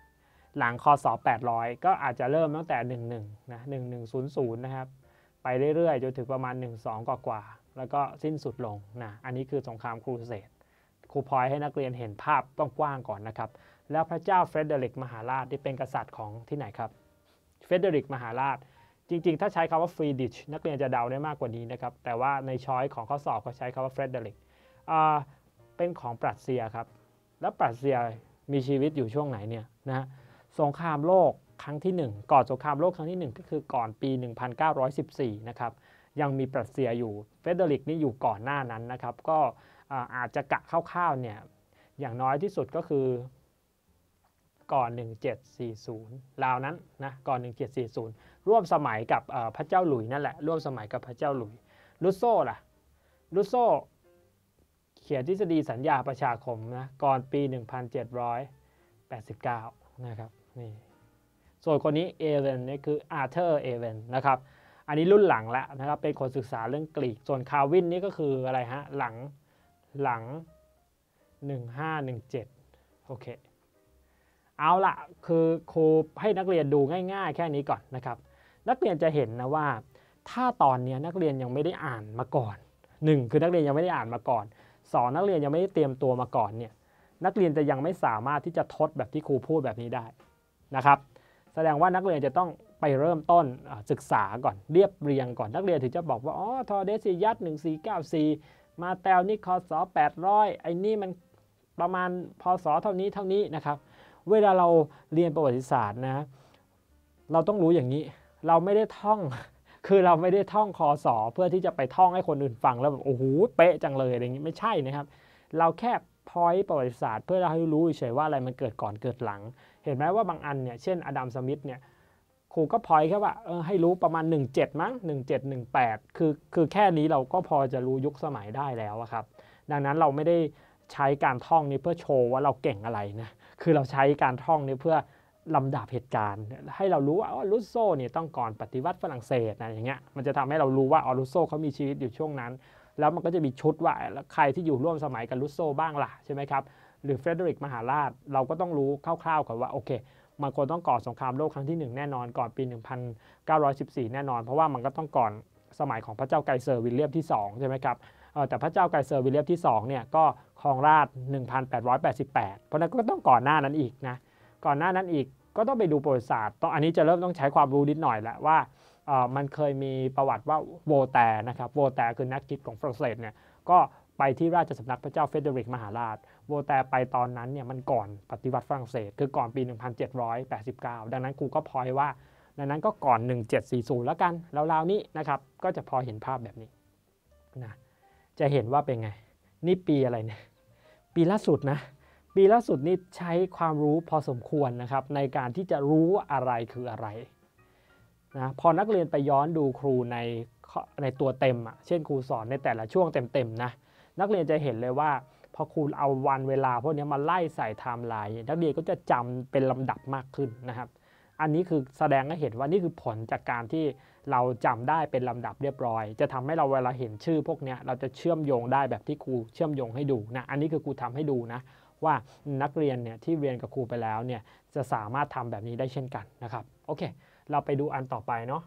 หลังคศแปดร้อยก็อาจจะเริ่มตั้งแต่หนึ่งหนึ่งนะหนึ่งหนึ่งศูนย์ศูนย์นะครับไปเรื่อยๆจนถึงประมาณหนึ่งสองกว่าๆแล้วก็สิ้นสุดลงนะอันนี้คือสงครามครูเสดครูพอยให้นักเรียนเห็นภาพกว้างๆก่อนนะครับแล้วพระเจ้าเฟรเดริกมหาราชที่เป็นกษัตริย์ของที่ไหนครับเฟรเดริกมหาราชจริงๆถ้าใช้คำว่าฟรีดิชนักเรียนจะเดาได้มากกว่านี้นะครับแต่ว่าในช้อยของข้อสอบเขาใช้คำว่าเฟรเดริกเป็นของปรัสเซียครับแล้วปรัสเซียมีชีวิตอยู่ช่วงไหนเนี่ยนะสงครามโลกครั้งที่หนึ่งก่อนสงครามโลกครั้งที่หนึ่งก็คือก่อนปีหนึ่งพันเก้าร้อยสิบสี่นะครับยังมีปรัสเซียอยู่เฟเดริกนี่อยู่ก่อนหน้านั้นนะครับก็อาจจะกะคร่าวๆเนี่ยอย่างน้อยที่สุดก็คือก่อนหนึ่งเจ็ดสี่ศูนย์ราวนั้นนะก่อนหนึ่งเจ็ดสี่ศูนย์ร่วมสมัยกับพระเจ้าหลุยนั่นแหละร่วมสมัยกับพระเจ้าหลุยลุโซ่ล่ะลุโซ่เขียนทฤษฎีสัญญาประชาคมนะก่อนปีหนึ่งพันเจ็ดร้อยแปดสิบเก้านะครับนี่ส่วนคนนี้เอเวนนี่คืออาร์เธอร์เอเวนนะครับอันนี้รุ่นหลังแล้วนะครับเป็นคนศึกษาเรื่องกรีกส่วนคาร์วินนี่ก็คืออะไรฮะหลังหลังหนึ่งห้าหนึ่งเจ็ดโอเคเอาละคือครูให้นักเรียนดูง่ายๆแค่นี้ก่อนนะครับนักเรียนจะเห็นนะว่าถ้าตอนนี้นักเรียนยังไม่ได้อ่านมาก่อนหนึ่งคือนักเรียนยังไม่ได้อ่านมาก่อนสองนักเรียนยังไม่ได้เตรียมตัวมาก่อนเนี่ยนักเรียนจะยังไม่สามารถที่จะทดแบบที่ครูพูดแบบนี้ได้นะครับแสดงว่านักเรียนจะต้องไปเริ่มต้นศึกษาก่อนเรียบเรียงก่อนนักเรียนถึงจะบอกว่าอ๋อทอเดซิยัสหนึ่งสี่เก้าสี่มาแตวนี่คศแปดร้อยไอ้นี่มันประมาณพศเท่านี้เท่านี้นะครับเวลาเราเรียนประวัติศาสตร์นะเราต้องรู้อย่างนี้เราไม่ได้ท่องคือเราไม่ได้ท่องคศเพื่อที่จะไปท่องให้คนอื่นฟังแล้วแบบโอ้โหเป๊ะจังเลยอะไรอย่างนี้ไม่ใช่นะครับเราแค่พอยต์ประวัติศาสตร์เพื่อเราให้รู้เฉยว่าอะไรมันเกิดก่อนเกิดหลังเห็นไหมว่าบางอันเนี่ยเช่นอดัมสมิธเนี่ยครูก็พอยต์แค่ว่าเออให้รู้ประมาณหนึ่งเจ็ดมั้งหนึ่งเจ็ด หนึ่งแปดคือคือแค่นี้เราก็พอจะรู้ยุคสมัยได้แล้วครับดังนั้นเราไม่ได้ใช้การท่องนี้เพื่อโชว์ว่าเราเก่งอะไรนะคือเราใช้การท่องนี้เพื่อลำดับเหตุการณ์ให้เรารู้ว่าลุสโซเนี่ยต้องก่อนปฏิวัติฝรั่งเศสนะอย่างเงี้ยมันจะทำให้เรารู้ว่าออลุสโซเขามีชีวิตอยู่ช่วงนั้นแล้วมันก็จะมีชุดว่าใครที่อยู่ร่วมสมัยกับลุสโซบ้างล่ะใช่ไหมครับหรือเฟรเดริกมหาราชเราก็ต้องรู้คร่าวๆก่อนว่าโอเคมันควรต้องก่อนสงครามโลกครั้งที่หนึ่งแน่นอนก่อนปีหนึ่งพันเก้าร้อยสิบสี่แน่นอนเพราะว่ามันก็ต้องก่อนสมัยของพระเจ้าไกเซอร์วิลเลียมที่สองใช่ไหมครับแต่พระเจ้าไกเซอร์วิลเลียมที่สองเนี่ยก็ครองราชย์หนึ่งพันแปดร้อยแปดสิบแปดเพราะนั้นก็ต้องก่อนหน้านั้นอีกนะก่อนหน้านั้นอีกก็ต้องไปดูประวัติศาสตร์ต้องอันนี้จะเริ่มต้องใช้ความรู้นิดหน่อยแล้วว่ามันเคยมีประวัติว่าโวแตร์นะครับโวแตร์คือนักคิดของฝรั่งเศสเนี่ยก็ไปที่ราชสำนักพระเจ้าเฟเดริกมหาราชโวแตร์ไปตอนนั้นเนี่ยมันก่อนปฏิวัติฝรั่งเศสคือก่อนปีหนึ่งพันเจ็ดร้อยแปดสิบเก้าดังนั้นครูก็พอยว่าดังนั้นก็ก่อนหนึ่งเจ็ดสี่ศูนย์แล้วกันราวๆนี้นะครับก็จะพอเห็นภาพแบบนี้นะจะเห็นว่าเป็นไงนี่ปีอะไรเนี่ยปีล่าสุดนะปีล่าสุดนี่ใช้ความรู้พอสมควรนะครับในการที่จะรู้ว่าอะไรคืออะไรนะพอนักเรียนไปย้อนดูครูในในตัวเต็มอ่ะเช่นครูสอนในแต่ละช่วงเต็มๆนะนักเรียนจะเห็นเลยว่าพอครูเอาวันเวลาพวกนี้มาไล่ใส่ไทม์ไลน์นักเรียนก็จะจำเป็นลำดับมากขึ้นนะครับอันนี้คือแสดงให้เห็นว่านี่คือผลจากการที่เราจำได้เป็นลำดับเรียบร้อยจะทำให้เราเวลาเห็นชื่อพวกนี้เราจะเชื่อมโยงได้แบบที่ครูเชื่อมโยงให้ดูนะอันนี้คือครูทำให้ดูนะว่านักเรียนเนี่ยที่เรียนกับครูไปแล้วเนี่ยจะสามารถทำแบบนี้ได้เช่นกันนะครับโอเคเราไปดูอันต่อไปเนาะ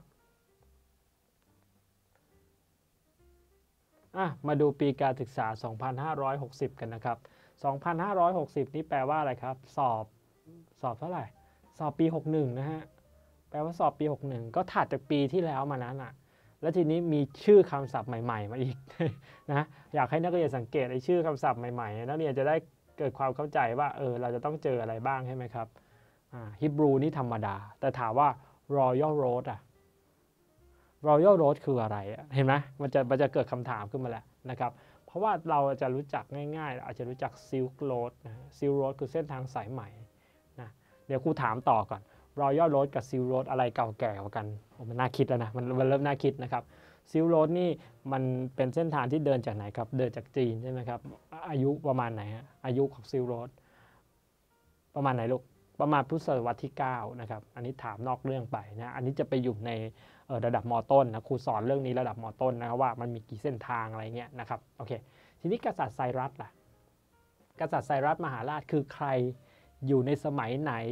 อ่ะมาดูปีการศึกษาสองพันห้าร้อยหกสิบกันนะครับสองพันห้าร้อยหกสิบนี่แปลว่าอะไรครับสอบสอบเท่าไหร่สอบปีหกสิบเอ็ดนะฮะแปลว่าสอบปีหกสิบเอ็ดก็ถัดจากปีที่แล้วมานั้นอ่ะแล้วทีนี้มีชื่อคำศัพท์ใหม่ๆมาอีกนะอยากให้นักเรียนสังเกตไอ้ชื่อคำศัพท์ใหม่ๆนักเรียนจะได้เกิดความเข้าใจว่าเออเราจะต้องเจออะไรบ้างใช่ไหมครับอ่าฮิบรูนี่ธรรมดาแต่ถามว่า Royal Road อ่ะ Royal Road คืออะไรเห็นไหมมันจะมันจะเกิดคำถามขึ้นมาแล้วนะครับเพราะว่าเราจะรู้จักง่ายๆอาจจะรู้จัก Silk Road นะ Silk Road คือเส้นทางสายไหมนะเดี๋ยวครูถามต่อก่อน Royal Road กับ Silk Road อะไรเก่าแก่กว่ากันมันน่าคิดแล้วนะมันมันเริ่มน่าคิดนะครับSilk Roadนี่มันเป็นเส้นทางที่เดินจากไหนครับเดินจากจีนใช่ไหมครับอายุประมาณไหนฮะอายุของ Silk Road ประมาณไหนลูกประมาณพุทธศตวรรษที่เก้านะครับอันนี้ถามนอกเรื่องไปนะอันนี้จะไปอยู่ในระดับม.ต้นนะครูสอนเรื่องนี้ระดับม.ต้นนะครับว่ามันมีกี่เส้นทางอะไรเงี้ยนะครับโอเคทีนี้กษัตริย์ไซรัสล่ะกษัตริย์ไซรัสมหาราชคือใครอยู่ในสมัยไหน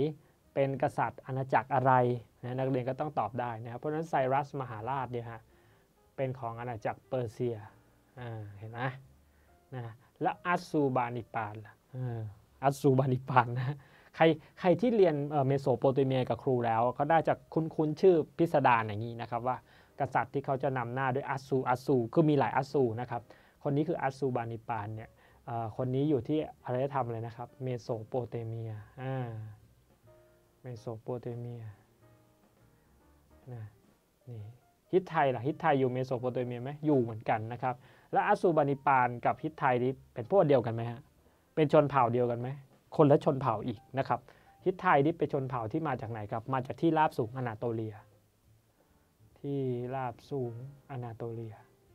เป็นกษัตริย์อาณาจักรอะไรนะนักเรียนก็ต้องตอบได้นะครับเพราะฉะนั้นไซรัสมหาราชเนี่ยฮะเป็นของอาณาจักรเปอร์เซียอ่าเห็นไหมนะแล้วอัสซูบานิปานล่ะอัสซูบานิปานนะใครใครที่เรียนเมโสโปเตเมียกับครูแล้วเขาได้จากคุ้นๆชื่อพิสดารอย่างนี้นะครับว่ากษัตริย์ที่เขาจะนำหน้าด้วยอัสซูอัสซูคือมีหลายอัสซูนะครับคนนี้คืออัสซูบานิปานเนี่ยคนนี้อยู่ที่อารยธรรมเลยนะครับเมโสโปเตเมียอ่าเมโสโปเตเมียนะนี่ฮิตไทยล่ะฮิตไทยอยู่เมโสโปเตเมียไหมอยู่เหมือนกันนะครับแล้วอัสซูบานิปานกับฮิตไทยนี่เป็นพวกเดียวกันไหมฮะเป็นชนเผ่าเดียวกันไหมคนละชนเผ่าอีกนะครับฮิตไทยนี่เป็นชนเผ่าที่มาจากไหนครับมาจากที่ราบสูงอนาโตเลียที่ราบสูงอนาโตเลีย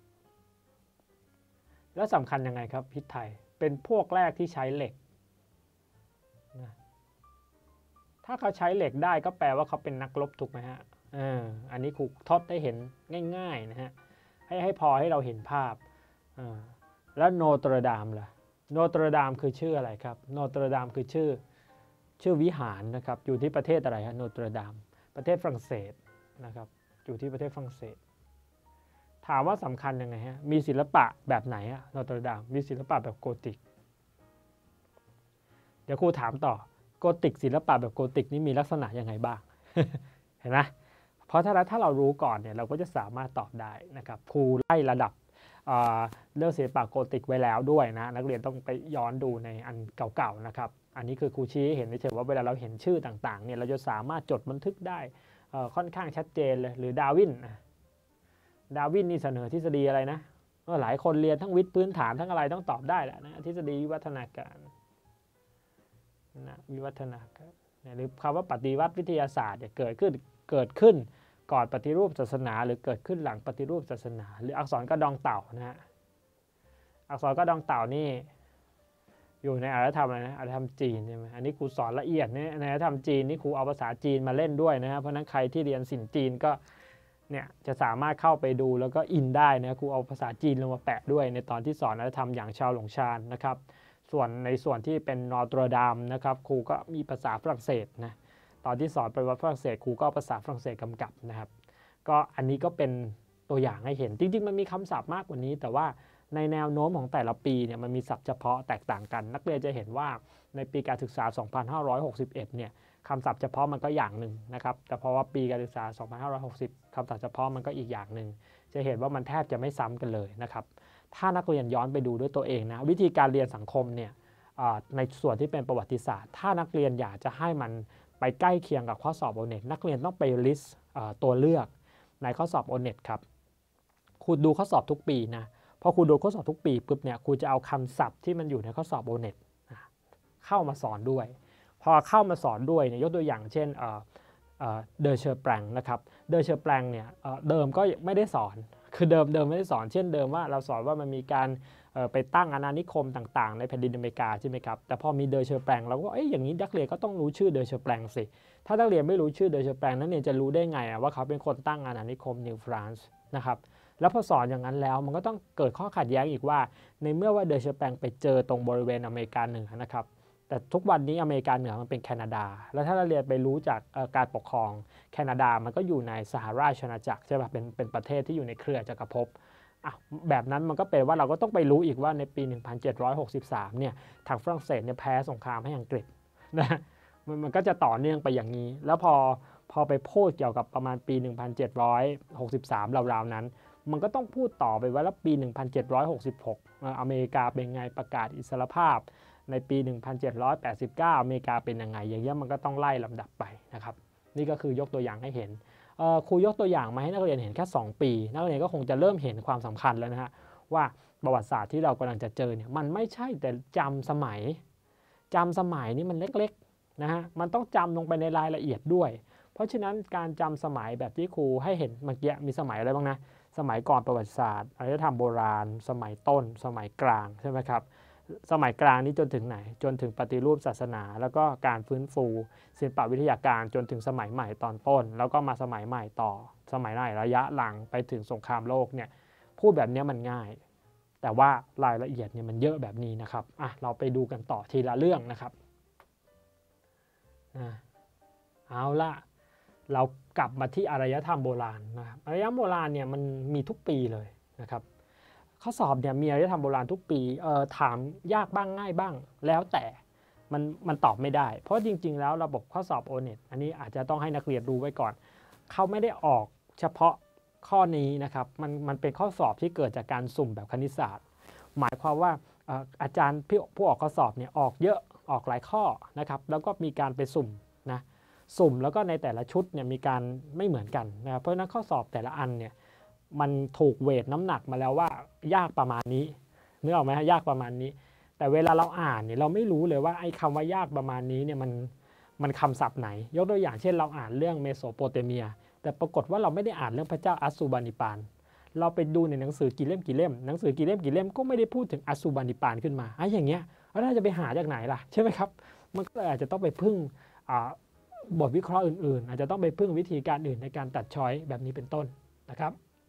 แล้วสำคัญยังไงครับฮิตไทยเป็นพวกแรกที่ใช้เหล็กนะถ้าเขาใช้เหล็กได้ก็แปลว่าเขาเป็นนักรบถูกไหมฮะเอออันนี้ครูทดได้เห็นง่ายๆนะฮะให้ให้พอให้เราเห็นภาพแล้วโนตรดามล่ะโนตรดามคือชื่ออะไรครับโนตรดามคือชื่อชื่อวิหารนะครับอยู่ที่ประเทศอะไรฮะโนตรดามประเทศฝรั่งเศสนะครับอยู่ที่ประเทศฝรั่งเศสถามว่าสำคัญยังไงฮะมีศิลปะแบบไหนอะโนตรดามมีศิลปะแบบโกธิกเดี๋ยวครูถามต่อโกธิกศิลปะแบบโกธิกนี่มีลักษณะยังไงบ้าง เห็นไหมเพราะถ้าถ้าเรารู้ก่อนเนี่ยเราก็จะสามารถตอบได้นะครับครูไล่ระดับเรื่องศิลปะโกธิกไว้แล้วด้วยนะนักเรียนต้องไปย้อนดูในอันเก่าๆนะครับอันนี้คือครูชี้เห็นเฉยๆว่าเวลาเราเห็นชื่อต่างๆเนี่ยเราจะสามารถจดบันทึกได้ค่อนข้างชัดเจนเลยหรือดาวินดาวินนี่เสนอทฤษฎีอะไรนะหลายคนเรียนทั้งวิทย์พื้นฐานทั้งอะไรต้องตอบได้แหละนะทฤษฎีวิวัฒนาการนะวิวัฒนาการหรือคำว่าปฏิวัติวิทยาศาสตร์เนี่ยเกิดขึ้นเกิดขึ้นก่อนปฏิรูปศาสนาหรือเกิดขึ้นหลังปฏิรูปศาสนาหรืออักษรกระดองเต่านะฮะอักษรกระดองเต่านี่อยู่ในอารยธรรมอะไรนะอารยธรรมจีนใช่ไหมอันนี้ครูสอนละเอียดเนี่ยในอารยธรรมจีนนี่ครูเอาภาษาจีนมาเล่นด้วยนะครับเพราะนั้นใครที่เรียนศิลป์จีนก็เนี่ยจะสามารถเข้าไปดูแล้วก็อินได้นะครูเอาภาษาจีนลงมาแปะด้วยในตอนที่สอนอารยธรรมอย่างชาวหลงชานนะครับส่วนในส่วนที่เป็นนอตรดามนะครับครูก็มีภาษาฝรั่งเศสนะตอนที่สอนไปว่าฝรั่งเศสครูก็ภาษาฝรั่งเศสกำกับนะครับก็อันนี้ก็เป็นตัวอย่างให้เห็นจริงๆมันมีคำศัพท์มากกว่านี้แต่ว่าในแนวโน้มของแต่ละปีเนี่ยมันมีศัพท์เฉพาะแตกต่างกันนักเรียนจะเห็นว่าในปีการศึกษา สองพันห้าร้อยหกสิบเอ็ด เนี่ยคำศัพท์เฉพาะมันก็อย่างหนึ่งนะครับแต่เพราะว่าปีการศึกษา สองพันห้าร้อยหกสิบ คำศัพท์เฉพาะมันก็อีกอย่างหนึ่งจะเห็นว่ามันแทบจะไม่ซ้ำกันเลยนะครับถ้านักเรียนย้อนไปดูด้วยตัวเองนะวิธีการเรียนสังคมเนี่ยในส่วนที่เป็นประวัติศาสตร์ถ้านักเรียนอยากจะให้มันไปใกล้เคียงกับข้อสอบ โอ เน็ต นักเรียนต้องไปลิสต์ตัวเลือกในข้อสอบ โอ เน็ต ครับครูดูข้อสอบทุกปีนะพอครูดูข้อสอบทุกปีปุ๊บเนี่ยครูจะเอาคำศัพท์ที่มันอยู่ในข้อสอบ โอ เน็ต เข้ามาสอนด้วยพอเข้ามาสอนด้วยเนี่ยยกตัวอย่างเช่นเดอเชอร์แปลงนะครับเดอเชอร์แปลงเนี่ยเดิมก็ไม่ได้สอนคือเดิมเดิมไม่ได้สอนเช่นเดิมว่าเราสอนว่ามันมีการไปตั้งอาณานิคมต่างๆในแผ่นดินอเมริกาใช่ไหมครับแต่พอมีเดอเชอร์แปลงเราก็เอ้ยอย่างนี้นักเรียนก็ต้องรู้ชื่อเดอเชอร์แปลงสิถ้านักเรียนไม่รู้ชื่อเดอเชอร์แปลงนักเรียนจะรู้ได้ไงว่าเขาเป็นคนตั้งอาณานิคมนิวฟรานซ์นะครับแล้วพอสอนอย่างนั้นแล้วมันก็ต้องเกิดข้อขัดแย้งอีกว่าในเมื่อว่าเดอเชอร์แปลงไปเจอตรงบริเวณอเมริกาเหนือนะครับแต่ทุกวันนี้อเมริกาเหนือมันเป็นแคนาดาแล้วถ้าเราเรียนไปรู้จากการปกครองแคนาดามันก็อยู่ในสหราชอาณาจักรใช่ป่ะเป็นเป็นประเทศที่อยู่ในเครือจักรภพแบบนั้นมันก็เป็นว่าเราก็ต้องไปรู้อีกว่าในปีหนึ่งพันเจ็ดร้อยหกสิบสามเนี่ยทางฝรั่งเศสเนี่ยแพ้สงครามให้อังกฤษนะมันมันก็จะต่อเนื่องไปอย่างนี้แล้วพอพอไปพูดเกี่ยวกับประมาณปีหนึ่งพันเจ็ดร้อยหกสิบสามราวๆนั้นมันก็ต้องพูดต่อไปว่าแล้วปีหนึ่งพันเจ็ดร้อยหกสิบหกอเมริกาเป็นไงประกาศอิสรภาพในปีหนึ่งพันเจ็ดร้อยแปดสิบเก้าอเมริกาเป็นยังไงอย่างเงี้ยมันก็ต้องไล่ลำดับไปนะครับนี่ก็คือยกตัวอย่างให้เห็นครูยกตัวอย่างมาให้นักเรียนเห็นแค่สองปีนักเรียนก็คงจะเริ่มเห็นความสำคัญแล้วนะฮะว่าประวัติศาสตร์ที่เรากำลังจะเจอเนี่ยมันไม่ใช่แต่จำสมัยจำสมัยนี่มันเล็กๆนะฮะมันต้องจำลงไปในรายละเอียดด้วยเพราะฉะนั้นการจำสมัยแบบที่ครูให้เห็นเมื่อกี้มีสมัยอะไรบ้างนะสมัยก่อนประวัติศาสตร์อารยธรรมโบราณสมัยต้นสมัยกลางใช่ไหมครับสมัยกลางนี้จนถึงไหนจนถึงปฏิรูปศาสนาแล้วก็การฟื้นฟูศิลปวิทยาการจนถึงสมัยใหม่ตอนต้นแล้วก็มาสมัยใหม่ต่อสมัยใหม่ระยะหลังไปถึงสงครามโลกเนี่ยพูดแบบนี้มันง่ายแต่ว่ารายละเอียดเนี่ยมันเยอะแบบนี้นะครับอ่ะเราไปดูกันต่อทีละเรื่องนะครับนะเอาละเรากลับมาที่อารยธรรมโบราณนะครับอารยธรรมโบราณเนี่ยมันมีทุกปีเลยนะครับข้อสอบเนี่ยมีอารยธรรมโบราณทุกปีเอ่อถามยากบ้างง่ายบ้างแล้วแต่มันมันตอบไม่ได้เพราะจริงๆแล้วระบบข้อสอบ โอ เน็ต อันนี้อาจจะต้องให้นักเรียนรู้ไว้ก่อนเขาไม่ได้ออกเฉพาะข้อนี้นะครับมันมันเป็นข้อสอบที่เกิดจากการสุ่มแบบคณิตศาสตร์หมายความว่าอาจารย์ผู้ออกข้อสอบเนี่ยออกเยอะออกหลายข้อนะครับแล้วก็มีการไปสุ่มนะสุ่มแล้วก็ในแต่ละชุดเนี่ยมีการไม่เหมือนกันนะครับเพราะฉะนั้นข้อสอบแต่ละอันเนี่ยมันถูกเวทน้ำหนักมาแล้วว่ายากประมาณนี้นึกออกไหมฮะยากประมาณนี้แต่เวลาเราอ่านเนี่ยเราไม่รู้เลยว่าไอ้คำว่ายากประมาณนี้เนี่ยมันมันคำศัพท์ไหนยกตัวอย่างเช่นเราอ่านเรื่องเมโสโปเตเมียแต่ปรากฏว่าเราไม่ได้อ่านเรื่องพระเจ้าอัสสุบานิปานเราไปดูในหนังสือกี่เล่มกี่เล่มหนังสือกี่เล่มกี่เล่มก็ไม่ได้พูดถึงอัสสุบานิปานขึ้นมาไอ้อย่างเงี้ยแล้วเราจะไปหาจากไหนล่ะใช่ไหมครับมันก็อาจจะต้องไปพึ่งบทวิเคราะห์อื่นๆอาจจะต้องไปพึ่งวิธีการอื่นในการตัดช้อยแบบนี้เป็นต้นนะครับ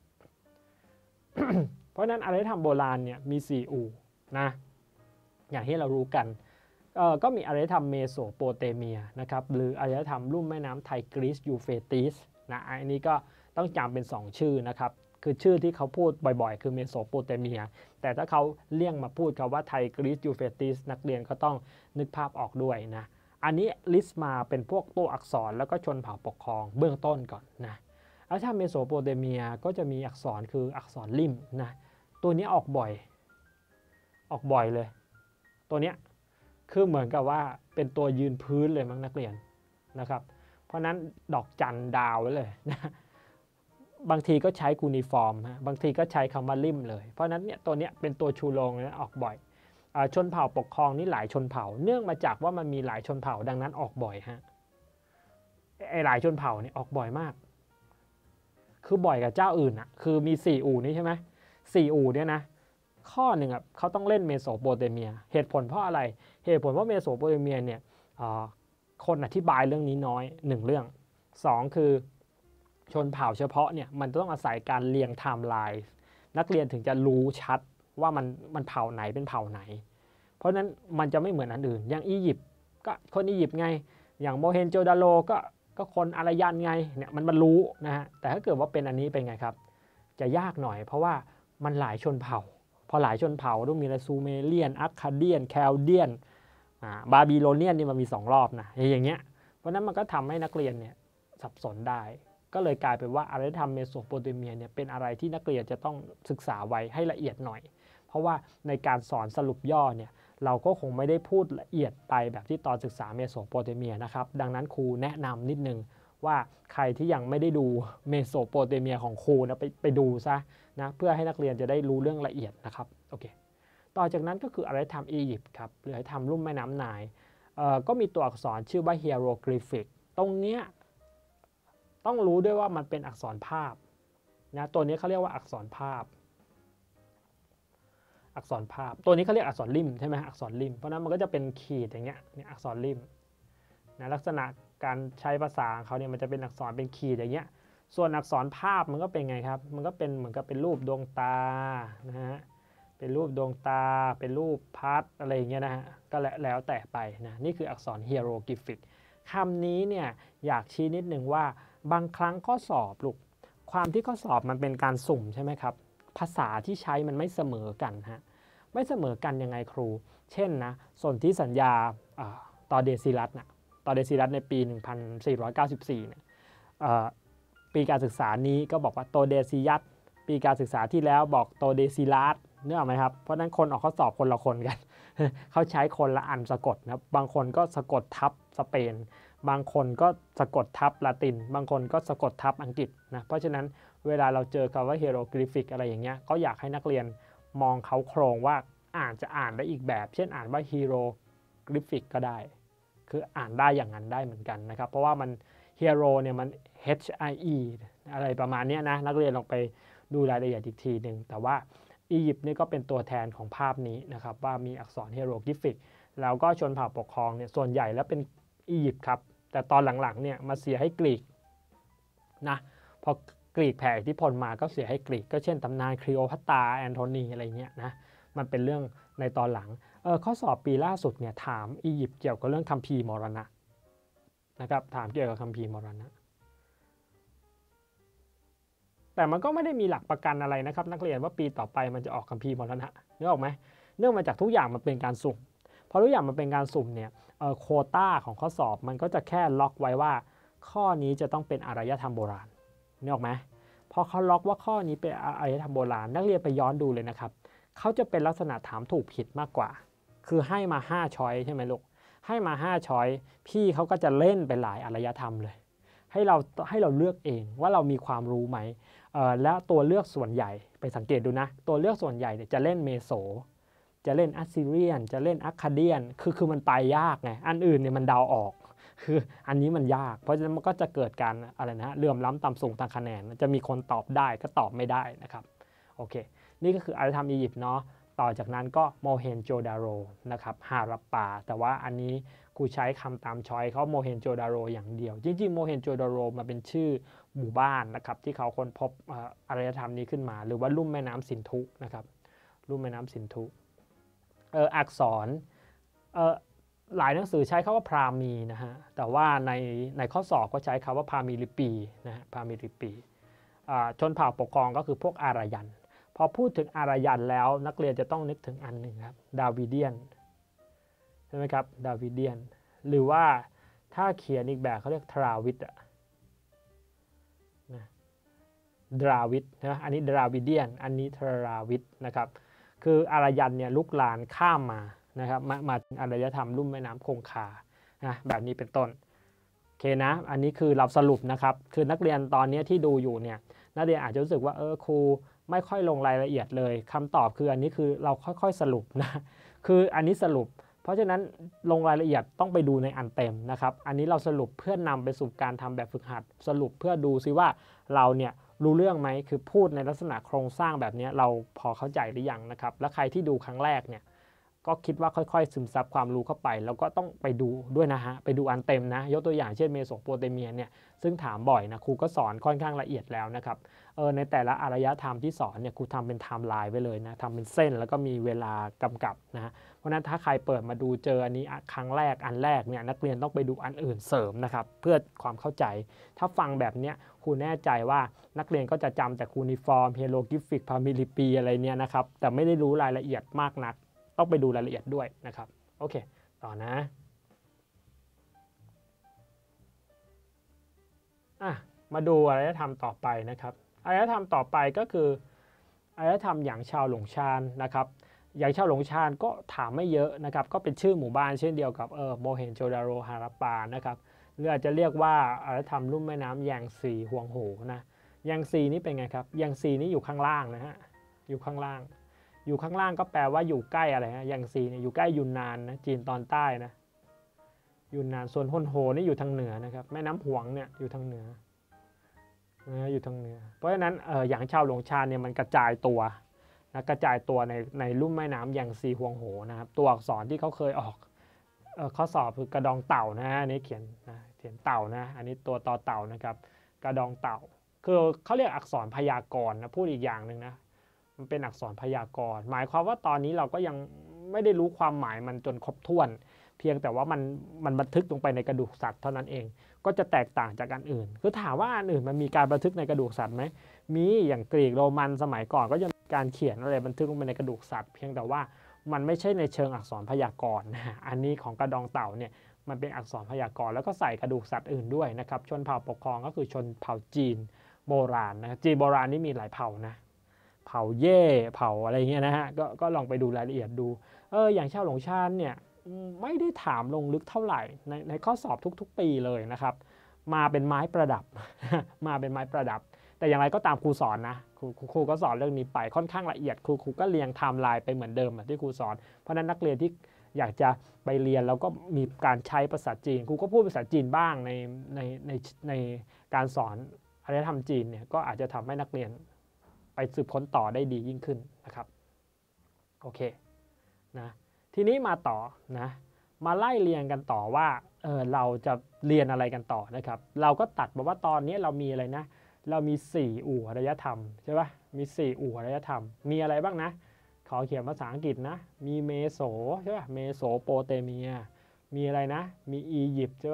เพราะนั้นอารยธรรมโบราณเนี่ยมีสี่อู่นะอย่างที่เรารู้กันก็มีอารยธรรมเมโสโปเตเมียนะครับหรืออารยธรรมลุ่มแม่น้ำไทกรีสยูเฟรติสนะอันนี้ก็ต้องจำเป็นสองชื่อนะครับคือชื่อที่เขาพูดบ่อยๆคือเมโสโปเตเมียแต่ถ้าเขาเลี่ยงมาพูดคำว่าไทกรีสยูเฟรติสนักเรียนก็ต้องนึกภาพออกด้วยนะอันนี้ลิสต์มาเป็นพวกตัวอักษรแล้วก็ชนเผ่าปกครองเบื้องต้นก่อนนะอารยธรรมเมโสโปเตเมียก็จะมีอักษรคืออักษรริมนะตัวนี้ออกบ่อยออกบ่อยเลยตัวเนี้ยคือเหมือนกับว่าเป็นตัวยืนพื้นเลยมั้งนักเรียนนะครับเพราะนั้นดอกจันดาวไว้เลยนะบางทีก็ใช้คูนิฟอร์มฮะบางทีก็ใช้คำว่าริมเลยเพราะนั้นเนี่ยตัวเนี้ยเป็นตัวชูโรงนะออกบ่อยชนเผ่าปกครองนี่หลายชนเผ่าเนื่องมาจากว่ามันมีหลายชนเผ่าดังนั้นออกบ่อยฮะไอหลายชนเผ่านี่ออกบ่อยมากคือบ่อยกับเจ้าอื่นอ่ะคือมีสี่อู่นี่ใช่ไหมสี่อู่เนี่ยนะข้อหนึ่งอ่ะเขาต้องเล่นเมโสโปเตเมียเหตุผลเพราะอะไรเหตุผลว่าเมโสโปเตเมียเนี่ยคนอธิบายเรื่องนี้น้อยหนึ่งเรื่องสองคือชนเผ่าเฉพาะเนี่ยมันต้องอาศัยการเรียงไทม์ไลน์นักเรียนถึงจะรู้ชัดว่ามันมันเผ่าไหนเป็นเผ่าไหนเพราะนั้นมันจะไม่เหมือนอันอื่นอย่างอียิปต์ก็คนอียิปต์ไงอย่างโมเฮนโจดาโรก็ก็คนอารยันไงเนี่ยมันมันรู้นะฮะแต่ถ้าเกิดว่าเป็นอันนี้เป็นไงครับจะยากหน่อยเพราะว่ามันหลายชนเผ่าพอหลายชนเผ่าต้องมีอะไรซูเมเรียนอัคคาเดียนแคลเดียนบาบิโลเนียนนี่มันมีสองรอบนะอย่างเงี้ยเพราะนั้นมันก็ทำให้นักเรียนเนี่ยสับสนได้ก็เลยกลายเป็นว่าอารยธรรมเมโสโปเตเมียเนี่ยเป็นอะไรที่นักเรียนจะต้องศึกษาไว้ให้ละเอียดหน่อยเพราะว่าในการสอนสรุปย่อเนี่ยเราก็คงไม่ได้พูดละเอียดไปแบบที่ตอนศึกษาเมโสโปเตเมียนะครับดังนั้นครูแนะนำนิดนึงว่าใครที่ยังไม่ได้ดูเมโสโปเตเมียของครูนะไปไปดูซะนะเพื่อให้นักเรียนจะได้รู้เรื่องละเอียดนะครับโอเคต่อจากนั้นก็คืออารยธรรมอียิปต์ครับหรืออารยธรรมลุ่มแม่น้ำไนล์ก็มีตัวอักษรชื่อว่าเฮียโรกริฟิกตรงเนี้ยต้องรู้ด้วยว่ามันเป็นอักษรภาพนะตัวนี้เขาเรียกว่าอักษรภาพอักษรภาพตัวนี้เขาเรียกอักษรริมใช่ไหมอักษรริมเพราะนั้นมันก็จะเป็นขีดอย่างเงี้ยเนี่ยอักษรริมนะลักษณะการใช้ภาษาเขาเนี่ยมันจะเป็นอักษรเป็นขีดอย่างเงี้ยส่วนอักษรภาพมันก็เป็นไงครับมันก็เป็นเหมือนกับเป็นรูปดวงตานะฮะเป็นรูปดวงตาเป็นรูปพัดอะไรอย่างเงี้ยนะฮะก็แล้วแต่ไปนะนี่คืออักษรเฮียโรกริฟิกคำนี้เนี่ยอยากชี้นิดนึงว่าบางครั้งข้อสอบลูกความที่ข้อสอบมันเป็นการสุ่มใช่ไหมครับภาษาที่ใช้มันไม่เสมอกันฮะไม่เสมอกันยังไงครูเช่นนะสนธิสัญญาต่อเดซิลัสนะต่อเดซิลัสในปีหนึ่งพันสี่ร้อยเก้าสิบสี่เนี่ยปีการศึกษานี้ก็บอกว่าโตเดซิยัสปีการศึกษาที่แล้วบอกโตเดซิลัสเนื้อไหมครับเพราะนั้นคนออกข้อสอบคนละคนกันเขาใช้คนละอันสะกดนะบางคนก็สะกดทับสเปนบางคนก็สะกดทับละตินบางคนก็สะกดทับอังกฤษนะเพราะฉะนั้นเวลาเราเจอคำว่าเฮียโรกริฟิกอะไรอย่างเงี้ยก็อยากให้นักเรียนมองเขาโครงว่าอ่านจะอ่านได้อีกแบบเช่นอ่านว่าฮีโรกริฟิกก็ได้คืออ่านได้อย่างนั้นได้เหมือนกันนะครับเพราะว่ามันฮีโรเนี่ยมัน H I E อะไรประมาณนี้นะนักเรียนลองไปดูรายละเอียดอีกทีหนึ่งแต่ว่าอียิปต์นี่ก็เป็นตัวแทนของภาพนี้นะครับว่ามีอักษรเฮียโรกริฟิกแล้วก็ชนเผ่าปกครองเนี่ยส่วนใหญ่แล้วเป็นอียิปต์ครับแต่ตอนหลังๆเนี่ยมาเสียให้กรีกนะพอกรีกแผ่อิทธิพลมาก็เสียให้กรีกก็เช่นตำนานคลีโอพัตราแอนโทนีอะไรเงี้ยนะมันเป็นเรื่องในตอนหลังเออข้อสอบปีล่าสุดเนี่ยถามอียิปต์เกี่ยวกับเรื่องคัมภีร์มรณะนะครับถามเกี่ยวกับคัมภีร์มรณะแต่มันก็ไม่ได้มีหลักประกันอะไรนะครับนักเรียนว่าปีต่อไปมันจะออกคัมภีร์มรณะนึกออกไหมเนื่องมาจากทุกอย่างมันเป็นการสุ่มพอทุกอย่างมันเป็นการสุ่มเนี่ยโควต้าของข้อสอบมันก็จะแค่ล็อกไว้ว่าข้อนี้จะต้องเป็นอารยธรรมโบราณนึกออกไหมพอเขาล็อกว่าข้อนี้เป็นอารยธรรมโบราณนักเรียนไปย้อนดูเลยนะครับเขาจะเป็นลักษณะถามถูกผิดมากกว่าคือให้มาห้าช้อยใช่ไหมลูกให้มาห้าช้อยพี่เขาก็จะเล่นไปหลายอารยธรรมเลยให้เราให้เราเลือกเองว่าเรามีความรู้ไหมแล้วตัวเลือกส่วนใหญ่ไปสังเกตดูนะตัวเลือกส่วนใหญ่เนี่ยจะเล่นเมโสจะเล่นอัสซีเรียนจะเล่นอัคคาเดียนคือคือมันไปยากไงอันอื่นเนี่ยมันเดาออกคืออันนี้มันยากเพราะฉะนั้นมันก็จะเกิดการอะไรนะเหลื่อมล้ำต่ำสูงทางคะแนนจะมีคนตอบได้ก็ตอบไม่ได้นะครับโอเคนี่ก็คืออารยธรรมอียิปต์เนาะต่อจากนั้นก็โมเฮนโจดาโรนะครับฮารัปปาแต่ว่าอันนี้ครูใช้คำตามช้อยเขาโมเฮนโจดาโรอย่างเดียวจริงๆโมเฮนโจดาโรมาเป็นชื่อหมู่บ้านนะครับที่เขาค้นพบอารยธรรมนี้ขึ้นมาหรือว่าลุ่มแม่น้ำสินธุนะครับลุ่มแม่น้ำสินธุเอออักษรเออหลายหนังสือใช้คำว่าพรามีนะฮะแต่ว่าในในข้อสอบก็ใช้คำว่าพรามีลิปีนะฮะพรามีลิปีชนเผ่าปกครองก็คือพวกอารยันพอพูดถึงอารยันแล้วนักเรียนจะต้องนึกถึงอันหนึ่งครับดาวิเดียนใช่ไหมครับดาวิเดียนหรือว่าถ้าเขียนอีกแบบเขาเรียกทราวิดอะนะดราวิดนะอันนี้ดราวิเดียนอันนี้ทราวิดนะครับคืออารยันเนี่ยลุกลานข้ามมานะครับมามาอารยธรรมลุ่มแม่น้ำคงคานะแบบนี้เป็นต้นโอเคนะอันนี้คือเราสรุปนะครับคือนักเรียนตอนนี้ที่ดูอยู่เนี่ยนักเรียนอาจจะรู้สึกว่าเออครูไม่ค่อยลงรายละเอียดเลยคำตอบคืออันนี้คือเราค่อยๆสรุปนะคืออันนี้สรุปเพราะฉะนั้นลงรายละเอียดต้องไปดูในอันเต็มนะครับอันนี้เราสรุปเพื่อนำไปสู่การทำแบบฝึกหัดสรุปเพื่อดูซิว่าเราเนี่ยรู้เรื่องไหมคือพูดในลักษณะโครงสร้างแบบนี้เราพอเข้าใจหรือยังนะครับและใครที่ดูครั้งแรกเนี่ยก็คิดว่าค่อยๆซึมซับความรู้เข้าไปแล้วก็ต้องไปดูด้วยนะฮะไปดูอันเต็มนะยกตัวอย่างเช่นเมโสโปเตเมียเนี่ยซึ่งถามบ่อยนะครูก็สอนค่อนข้างละเอียดแล้วนะครับเออในแต่ละอารยธรรมที่สอนเนี่ยครูทำเป็นไทม์ไลน์ไว้เลยนะทำเป็นเส้นแล้วก็มีเวลากำกับนะฮะเพราะนั้นถ้าใครเปิดมาดูเจออันนี้ครั้งแรกอันแรกเนี่ยนักเรียนต้องไปดูอันอื่นเสริมนะครับเพื่อความเข้าใจถ้าฟังแบบนี้ครูแน่ใจว่านักเรียนก็จะจำแต่คูนิฟอร์มเฮโรกริฟิกพามิลิปีอะไรเนี่ยนะครับแต่ไม่ได้รู้รายละเอียดมากนักต้องไปดูรายละเอียดด้วยนะครับโอเคต่อนะอ่ะมาดูอารยธรรมต่อไปนะครับอารยธรรมต่อไปก็คืออารยธรรมหยางชาวหลงชานนะครับหยางชาวหลงชานก็ถามไม่เยอะนะครับก็เป็นชื่อหมู่บ้านเช่นเดียวกับเออโมเฮนโจดาโรฮารัปปานะครับหรืออาจจะเรียกว่าอารยธรรมลุ่มแม่น้ำแยงซีฮวงโหนะแยงซีนี่เป็นไงครับแยงซีนี่อยู่ข้างล่างนะฮะอยู่ข้างล่างอยู่ข้างล่างก็แปลว่าอยู่ใกล้อะไรฮะยังซีเนี่ยอยู่ใกล้ยุนนานนะจีนตอนใต้นะยุนนานส่วนฮนโฮนี่อยู่ทางเหนือนะครับแม่น้ำหวงเนี่ยอยู่ทางเหนือนะอยู่ทางเหนือเพราะฉะนั้นเอออย่างชาวหลงชานเนี่ยมันกระจายตัวนะกระจายตัวในในลุ่มแม่น้ำยังซีฮวงโหนะครับตัวอักษรที่เขาเคยออกเออข้อสอบคือกระดองเต่านะฮะนี่เขียนนะเขียนเต่านะอันนี้ตัวต่อเต่านะครับกระดองเต่าคือเขาเรียกอักษรพยากรณ์นะพูดอีกอย่างหนึ่งนะมันเป็นอักษรพยากรณ์หมายความว่าตอนนี้เราก็ยังไม่ได้รู้ความหมายมันจนครบถ้วนเพียงแต่ว่ามันมันบันทึกลงไปในกระดูกสัตว์เท่านั้นเองก็จะแตกต่างจากอันอื่นคือถามว่าอันอื่นมันมีการบันทึกในกระดูกสัตว์ไหมมีอย่างกรีกโรมันสมัยก่อนก็จะมีการเขียนอะไรบันทึกลงไปในกระดูกสัตว์เพียงแต่ว่ามันไม่ใช่ในเชิงอักษรพยากรณ์นะอันนี้ของกระดองเต่าเนี่ยมันเป็นอักษรพยากรณ์แล้วก็ใส่กระดูกสัตว์อื่นด้วยนะครับชนเผ่าปกครองก็คือชนเผ่าจีนโบราณนะจีนโบราณนี่มีหลายเผ่านะเผ่าเย่เผ่าอะไรเงี้ยนะฮะก็ก็ลองไปดูรายละเอียดดูเอออย่างชาวหลงชานเนี่ยไม่ได้ถามลงลึกเท่าไหร่ในในข้อสอบทุกๆปีเลยนะครับมาเป็นไม้ประดับ มาเป็นไม้ประดับแต่อย่างไรก็ตามครูสอนนะครูครูก็สอนเรื่องนี้ไปค่อนข้างละเอียดครูครูก็เรียงไทม์ไลน์ไปเหมือนเดิมที่ครูสอนเพราะนั้นนักเรียนที่อยากจะไปเรียนแล้วก็มีการใช้ภาษาจีนครูก็พูดภาษาจีนบ้างในในในในการสอนอารยธรรมจีนเนี่ยก็อาจจะทำให้นักเรียนไปสืบค้นต่อได้ดียิ่งขึ้นนะครับโอเคนะทีนี้มาต่อนะมาไล่เรียงกันต่อว่าเออเราจะเรียนอะไรกันต่อนะครับเราก็ตัดบอกว่าตอนนี้เรามีอะไรนะเรามีสี่อู่อารยธรรมใช่ปะมีสี่อู่อารยธรรมมีอะไรบ้างนะขอเขียนภาษาอังกฤษนะมีเมโสใช่ปะเมโสโปเตเมียมีอะไรนะมีอียิปต์ใช่ปะ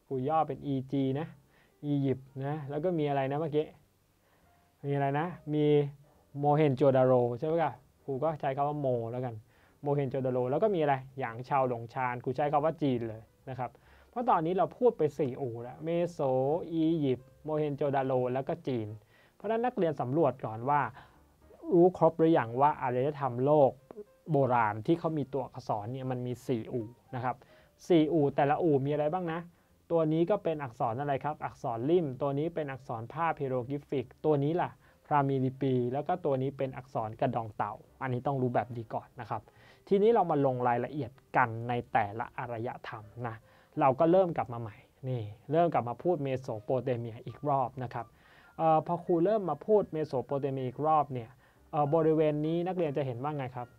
ครูย่อเป็น อี จี นะอียิปต์นะแล้วก็มีอะไรนะเมื่อกี้มีอะไรนะมีโมเฮนโจดาโรใช่ไหมครับครูก็ใช้คำว่าโมแล้วกันโมเฮนโจดาโรแล้วก็มีอะไรอย่างชาวหลงชานครูใช้คำว่าจีนเลยนะครับเพราะตอนนี้เราพูดไปสี่อู่แล้วเมโสอียิปต์โมเฮนโจดาโรแล้วก็จีนเพราะฉะนั้นนักเรียนสำรวจก่อนว่ารู้ครบหรือยังว่าอารยธรรมโลกโบราณที่เขามีตัวอักษรเนี่ยมันมีสี่อู่นะครับสี่อู่แต่ละอู่มีอะไรบ้างนะตัวนี้ก็เป็นอักษรอะไรครับอักษรริมตัวนี้เป็นอักษรภาพเฮโรกริฟิกตัวนี้ล่ะพรามีลิปีแล้วก็ตัวนี้เป็นอักษรกระดองเต่าอันนี้ต้องรู้แบบดีก่อนนะครับทีนี้เรามาลงรายละเอียดกันในแต่ละอารยธรรมนะเราก็เริ่มกลับมาใหม่นี่เริ่มกลับมาพูดเมโสโปเตเมียอีกรอบนะครับออพอครูเริ่มมาพูดเมโสโปเตเมียอีกรอบเนี่ยบริเวณนี้นักเรียนจะเห็นว่าไงครับ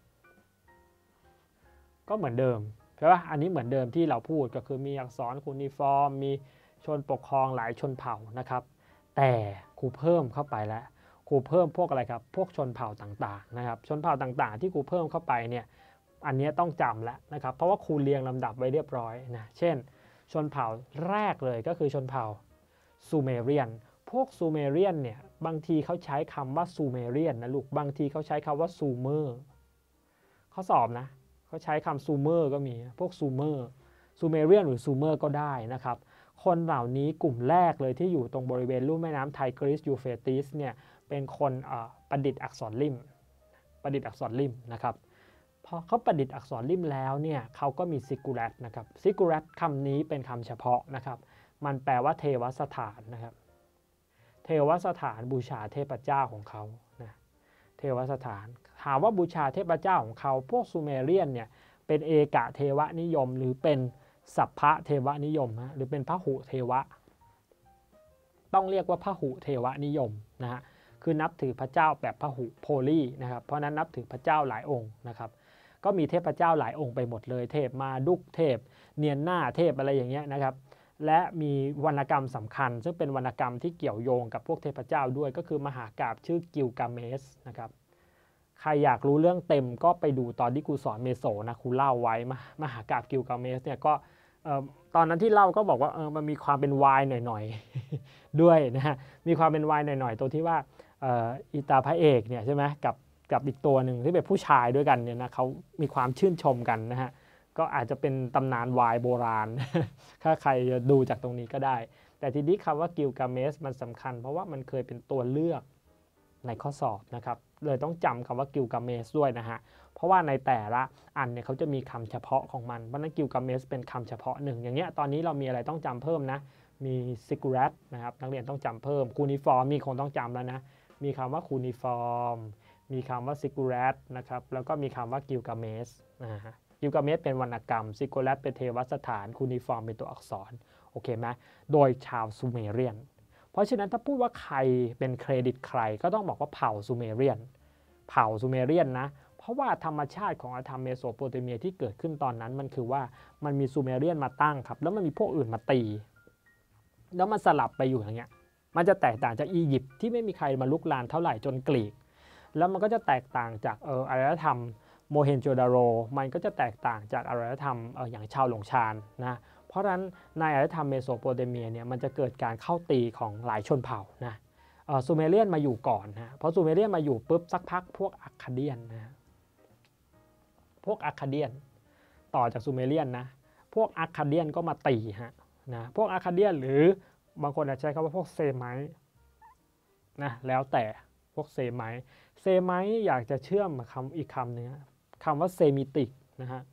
ก็เหมือนเดิมใช่ป่ะอันนี้เหมือนเดิมที่เราพูดก็คือมีอักษรคูนิฟอร์มมีชนปกครองหลายชนเผ่านะครับแต่ครูเพิ่มเข้าไปแล้วครูเพิ่มพวกอะไรครับพวกชนเผ่าต่างๆนะครับชนเผ่าต่างๆที่ครูเพิ่มเข้าไปเนี่ยอันนี้ต้องจำแล้วนะครับเพราะว่าครูเรียงลำดับไว้เรียบร้อยนะเช่นชนเผ่าแรกเลยก็คือชนเผ่าซูเมเรียนพวกซูเมเรียนเนี่ยบางทีเขาใช้คำว่าซูเมเรียนนะลูกบางทีเขาใช้คำว่าซูเมอร์เขาสอบนะเขาใช้คำซูเมอร์ก็มีพวกซูเมอร์ซูเมเรียนหรือซูเมอร์ก็ได้นะครับคนเหล่านี้กลุ่มแรกเลยที่อยู่ตรงบริเวณลุ่มแม่น้ำไทกริสยูเฟรติสเนี่ยเป็นคนประดิษฐ์อักษรริมประดิษฐ์อักษรริมนะครับพอเขาประดิษฐ์อักษรริมแล้วเนี่ยเขาก็มีซิกูแรตนะครับซิกูแรตคำนี้เป็นคำเฉพาะนะครับมันแปลว่าเทวสถานนะครับเทวสถานบูชาเทพเจ้าของเขานะเทวสถานถามว่าบูชาเทพเจ้าของเขาพวกซูเมเรียนเนี่ยเป็นเอกะเทวนิยมหรือเป็นสัพพะเทวนิยมฮะหรือเป็นพหุเทวะต้องเรียกว่าพหุเทวนิยมนะฮะคือนับถือพระเจ้าแบบพหุโพลีนะครับเพราะนั้นนับถือพระเจ้าหลายองค์นะครับก็มีเทพเจ้าหลายองค์ไปหมดเลยเทพมาดุกเทพเนียนหน้าเทพอะไรอย่างเงี้ยนะครับและมีวรรณกรรมสำคัญซึ่งเป็นวรรณกรรมที่เกี่ยวโยงกับพวกเทพเจ้าด้วยก็คือมหากาพย์ชื่อกิลกาเมสนะครับใครอยากรู้เรื่องเต็มก็ไปดูตอนที่ครูสอนเมโสนะครูเล่าไว้มหากาพย์กิลกาเมสเนี่ยก็ตอนนั้นที่เล่าก็บอกว่าเออมันมีความเป็นวายหน่อยๆด้วยนะฮะมีความเป็นวายหน่อยๆตัวที่ว่าอีตาพระเอกเนี่ยใช่ไหมกับกับอีกตัวหนึ่งที่เป็นผู้ชายด้วยกันเนี่ยนะเขามีความชื่นชมกันนะฮะก็อาจจะเป็นตำนานวายโบราณถ้าใครดูจากตรงนี้ก็ได้แต่ทีนี้คำว่ากิลกาเมสมันสำคัญเพราะว่ามันเคยเป็นตัวเลือกในข้อสอบนะครับเลยต้องจำคำว่ากิลกาเมสด้วยนะฮะเพราะว่าในแต่ละอันเนี่ยเขาจะมีคำเฉพาะของมันเพราะนั้นกิลกาเมสเป็นคำเฉพาะหนึ่งอย่างเงี้ยตอนนี้เรามีอะไรต้องจำเพิ่มนะมีซิกูรัตนะครับนักเรียนต้องจำเพิ่มคูนิฟอร์มมีคงต้องจำแล้วนะมีคำว่าคูนิฟอร์มมีคำว่าซิกูรัตนะครับแล้วก็มีคำว่ากิลกาเมสนะฮะกิลกาเมสเป็นวรรณกรรมซิกูรัตเป็นเทวสถานคูนิฟอร์มเป็นตัวอักษรโอเคไหมโดยชาวซูเมเรียนเพราะฉะนั้นถ้าพูดว่าใครเป็นเครดิตใครก็ต้องบอกว่าเผ่าซูเมเรียนเผ่าซูเมเรียนนะเพราะว่าธรรมชาติของอารยธรรมเมโสโปเตเมียที่เกิดขึ้นตอนนั้นมันคือว่ามันมีซูเมเรียนมาตั้งครับแล้วมันมีพวกอื่นมาตีแล้วมันสลับไปอยู่อย่างเงี้ยมันจะแตกต่างจากอียิปต์ที่ไม่มีใครมาลุกลานเท่าไหร่จนกรีกแล้วมันก็จะแตกต่างจากเอออารยธรรมโมเฮนโจดาโรมันก็จะแตกต่างจากอารยธรรมเอออย่างชาวหลงชานนะเพราะฉะนั้นในอารยธรรมเมโสโปเตเมียเนี่ยมันจะเกิดการเข้าตีของหลายชนเผ่านะซูเมเรียนมาอยู่ก่อนนะเพราะซูเมเรียนมาอยู่ปุ๊บสักพักพวกอัคคาเดียนนะพวกอัคคาเดียนต่อจากซูเมเรียนนะพวกอัคคาเดียนก็มาตีฮะนะพวกอัคคาเดียนหรือบางคนอาจจะใช้คำว่าพวกเซไมต์นะแล้วแต่พวกเซไมต์เซไมต์อยากจะเชื่อมคำอีกคำนึงคำว่าเซมิติกนะฮะ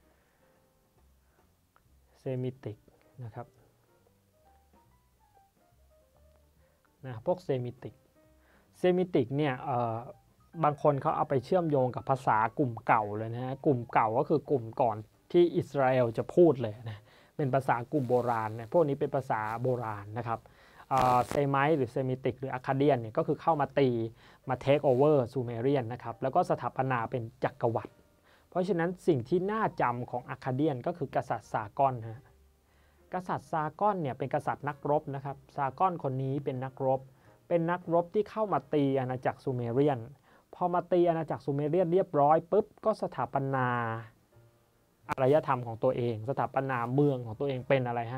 เซมิติกนะครับนะพวกเซมิติกเซมิติกเนี่ยบางคนเขาเอาไปเชื่อมโยงกับภาษากลุ่มเก่าเลยนะฮะกลุ่มเก่าก็คือกลุ่มก่อนที่อิสราเอลจะพูดเลยนะเป็นภาษากลุ่มโบราณเนี่ยพวกนี้เป็นภาษาโบราณนะครับเซไมต์หรือเซมิติกหรืออาคาเดียนเนี่ยก็คือเข้ามาตีมาเทคโอเวอร์ซูเมเรียนนะครับแล้วก็สถาปนาเป็นจักรวรรดิเพราะฉะนั้นสิ่งที่น่าจำของอาคาเดียนก็คือกษัตริย์ซากอนฮะกษัตริย์ซากอนเนี่ยเป็นกษัตริย์นักรบนะครับซากอนคนนี้เป็นนักรบเป็นนักรบที่เข้ามาตีอาณาจักรซูเมเรียนพอมาตีอาณาจักรซูเมเรียนเรียบร้อยปุ๊บก็สถาปนาอารยธรรมของตัวเองสถาปนาเมืองของตัวเองเป็นอะไรฮะ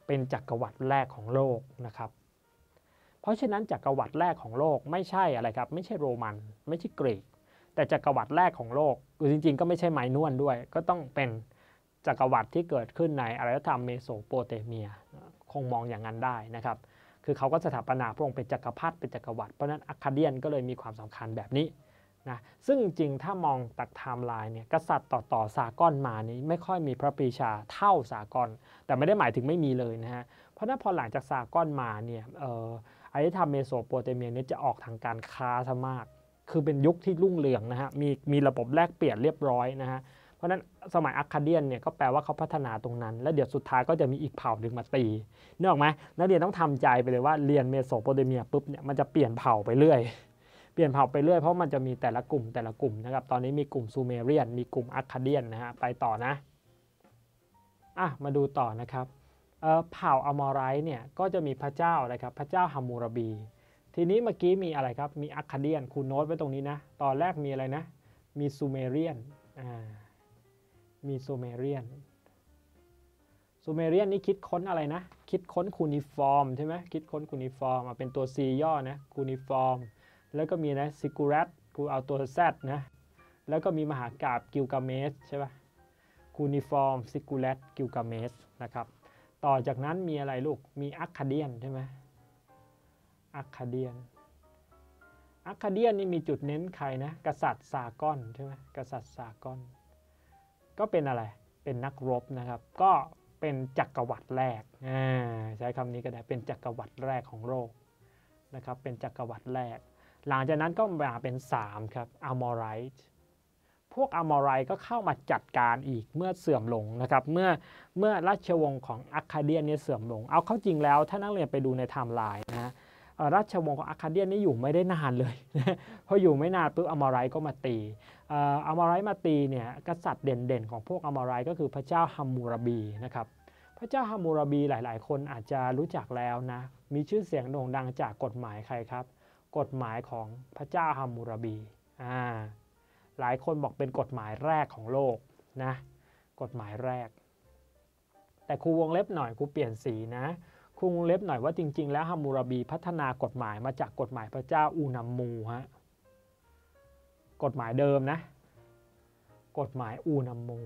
เป็นจักรวรรดิแรกของโลกนะครับเพราะฉะนั้นจักรวรรดิแรกของโลกไม่ใช่อะไรครับไม่ใช่โรมันไม่ใช่กรีกแต่จักรวรรดิแรกของโลกคือจริงๆก็ไม่ใช่ไมนวนด้วยก็ต้องเป็นจักรวรรดิที่เกิดขึ้นในอารยธรรมเมโสโปเตเมียคงมองอย่างนั้นได้นะครับคือเขาก็สถาปนาพระองค์เป็นจักรพรรดิเป็นจักรวรรดิเพราะนั้นอัคคาเดียนก็เลยมีความสำคัญแบบนี้นะซึ่งจริงถ้ามองตักไทม์ไลน์เนี่ยกษัตริย์ต่อต่อสากลมานี้ไม่ค่อยมีพระปรีชาเท่าสากลแต่ไม่ได้หมายถึงไม่มีเลยนะฮะเพราะนั้นพอหลังจากสากลมาเนี่ยเอ่ออารยธรรมเมโสโปเตเมียเนี่ยจะออกทางการค้าซะมากคือเป็นยุคที่รุ่งเรืองนะฮะมีมีระบบแลกเปลี่ยนเรียบร้อยนะฮะเพราะนั้นสมัยอัคคาเดียนเนี่ยก็แปลว่าเขาพัฒนาตรงนั้นแล้วเดี๋ยวสุดท้ายก็จะมีอีกเผ่าหนึ่งมาตีนึกออกไหมนักเรียนต้องทำใจไปเลยว่าเรียนเมโสโปเตเมียปุ๊บเนี่ยมันจะเปลี่ยนเผ่าไปเรื่อยเปลี่ยนเผ่าไปเรื่อยเพราะมันจะมีแต่ละกลุ่มแต่ละกลุ่มนะครับตอนนี้มีกลุ่มซูเมเรียนมีกลุ่มอัคคาเดียนนะฮะไปต่อนะอ่ะมาดูต่อนะครับเอ่อเผ่าอมอไรต์เนี่ยก็จะมีพระเจ้าอะไรครับพระเจ้าฮัมมูราบีทีนี้เมื่อกี้มีอะไรครับมีอัคคาเดียนคุณโน้ตไว้ตรงนี้นะตอนแรกมีอะไรนะมีซูเมเรียนอ่ามีซูเมเรียนซูเมเรียนนี่คิดค้นอะไรนะคิดค้นคูนิฟอร์มใช่ไหมคิดค้นคูนิฟอร์มเป็นตัว C ย่อนะคูนิฟอร์มแล้วก็มีนะซิกูรัตกูเอาตัว Z นะแล้วก็มีมหากาพย์กิลกาเมสใช่ปะคูนิฟอร์มซิกูรัตกิลกาเมสนะครับต่อจากนั้นมีอะไรลูกมีอัคคาเดียนใช่ไหมอัคคาเดียนอัคคาเดียนนี่มีจุดเน้นใครนะกษัตริย์ซากอนใช่ไหมกษัตริย์ซากอนก็เป็นอะไรเป็นนักรบนะครับก็เป็นจักรวรรดิแรกใช้คำนี้ก็ได้เป็นจักรวรรดิแรกของโลกนะครับเป็นจักรวรรดิแรกหลังจากนั้นก็มาเป็นสามครับอัลมอไรต์พวกอัลมอไรต์ก็เข้ามาจัดการอีกเมื่อเสื่อมลงนะครับเมื่อเมื่อราชวงศ์ของอัคคาเดียนเนี่ยเสื่อมลงเอาเข้าจริงแล้วถ้านักเรียนไปดูในไทม์ไลน์นะราชวงศ์ของอัคคาเดียนนี่อยู่ไม่ได้นานเลยพออยู่ไม่นานปุ๊บอัลมอไรต์ก็มาตีอัลมอไรต์มาตีเนี่ยกษัตริย์เด่นๆของพวกอัลมอไรต์ก็คือพระเจ้าฮัมมูราบีนะครับพระเจ้าฮัมมูราบีหลายๆคนอาจจะรู้จักแล้วนะมีชื่อเสียงโด่งดังจากกฎหมายใครครับกฎหมายของพระเจ้าฮัมมูราบีอ่าหลายคนบอกเป็นกฎหมายแรกของโลกนะกฎหมายแรกแต่ครูวงเล็บหน่อยครูเปลี่ยนสีนะครูวงเล็บหน่อยว่าจริงๆแล้วฮัมมูราบีพัฒนากฎหมายมาจากกฎหมายพระเจ้าอูนัมมูฮะกฎหมายเดิมนะกฎหมายอูนัมมู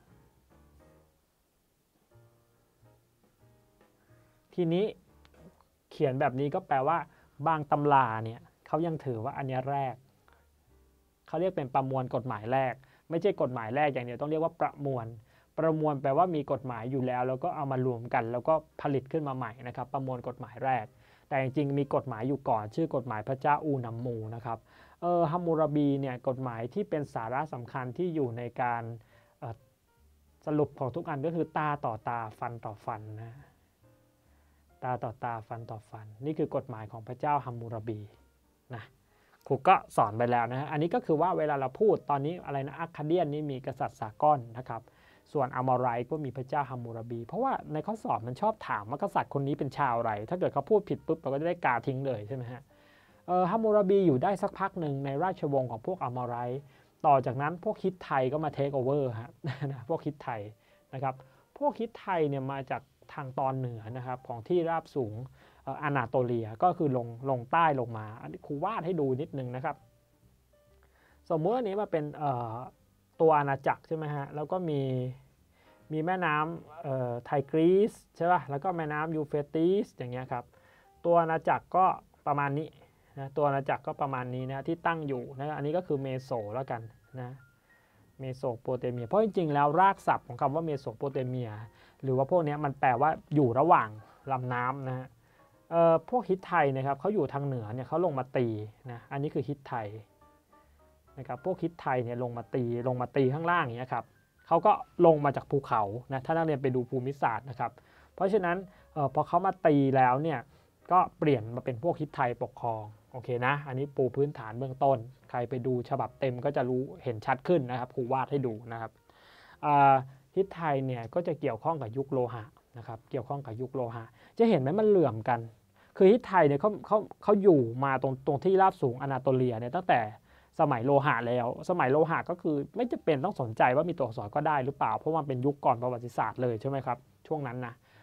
ทีนี้เขียนแบบนี้ก็แปลว่าบางตำราเนี่ยเขายังถือว่าอันนี้แรกเขาเรียกเป็นประมวลกฎหมายแรกไม่ใช่กฎหมายแรกอย่างเดียวต้องเรียกว่าประมวลประมวลแปลว่ามีกฎหมายอยู่แล้วแล้วก็เอามารวมกันแล้วก็ผลิตขึ้นมาใหม่นะครับประมวลกฎหมายแรกแต่จริงๆมีกฎหมายอยู่ก่อนชื่อกฎหมายพระเจ้าอูนัมมูนะครับเออฮัมมูราบีเนี่ยกฎหมายที่เป็นสาระสำคัญที่อยู่ในการสรุปของทุกอันก็คือตาต่อตาฟันต่อฟันนะตาต่อตาฟันต่อฟันนี่คือกฎหมายของพระเจ้าฮัมมูราบีนะครูก็สอนไปแล้วนะฮะอันนี้ก็คือว่าเวลาเราพูดตอนนี้อะไรนะอัคคาเดียนนี่มีกษัตริย์ซากอนนะครับส่วนอัลมอไรต์ก็มีพระเจ้าฮัมมูราบีเพราะว่าในข้อสอบมันชอบถามว่ากษัตริย์คนนี้เป็นชาวอะไรถ้าเกิดเขาพูดผิดปุ๊บเราก็จะได้กาทิ้งเลยใช่ไหมฮะเอ่อฮัมมูราบีอยู่ได้สักพักหนึ่งในราชวงศ์ของพวกอัลมอไรต์ต่อจากนั้นพวกฮิตไทก็มาเทคโอเวอร์ฮะนะพวกฮิตไทนะครับพวกฮิตไทเนี่ยมาจากทางตอนเหนือนะครับของที่ราบสูงอานาโตเลียก็คือลงลงใต้ลงมาอันนี้ครูวาดให้ดูนิดนึงนะครับสมมติว่านี้มาเป็นตัวอาณาจักรใช่ไหมฮะแล้วก็มีมีแม่น้ำไทกรีสใช่ป่ะแล้วก็แม่น้ำยูเฟรติสอย่างเงี้ยครับตัวอาณาจักรก็ประมาณนี้นะตัวอาณาจักรก็ประมาณนี้นะที่ตั้งอยู่นะอันนี้ก็คือเมโสแล้วกันนะเมโสโปเตเมียเพราะจริงๆแล้วรากศัพท์ของคำว่าเมโสโปเตเมียหรือว่าพวกนี้มันแปลว่าอยู่ระหว่างลำน้ำนะฮะเอ่อพวกฮิตไทนะครับเขาอยู่ทางเหนือเนี่ยเขาลงมาตีนะอันนี้คือฮิตไทนะครับพวกฮิตไทเนี่ยลงมาตีลงมาตีข้างล่างอย่างเงี้ยครับเขาก็ลงมาจากภูเขานะถ้านักเรียนไปดูภูมิศาสตร์นะครับเพราะฉะนั้นเอ่อพอเขามาตีแล้วเนี่ยก็เปลี่ยนมาเป็นพวกฮิตไทปกครองโอเคนะอันนี้ปูพื้นฐานเบื้องต้นใครไปดูฉบับเต็มก็จะรู้เห็นชัดขึ้นนะครับครูวาดให้ดูนะครับฮิตไทเนี่ยก็จะเกี่ยวข้องกับยุคโลหะนะครับเกี่ยวข้องกับยุคโลหะจะเห็นไหมมันเหลื่อมกันคือฮิตไทเนี่ยเขาเขาเขาอยู่มาตรงตรงที่ราบสูงอนาโตเลียเนี่ยตั้งแต่สมัยโลหะแล้วสมัยโลหะก็คือไม่จำเป็นต้องสนใจว่ามีตัวอักษรก็ได้หรือเปล่าเพราะว่าเป็นยุคก่อนประวัติศาสตร์เลยใช่ไหมครับช่วงนั้นนะ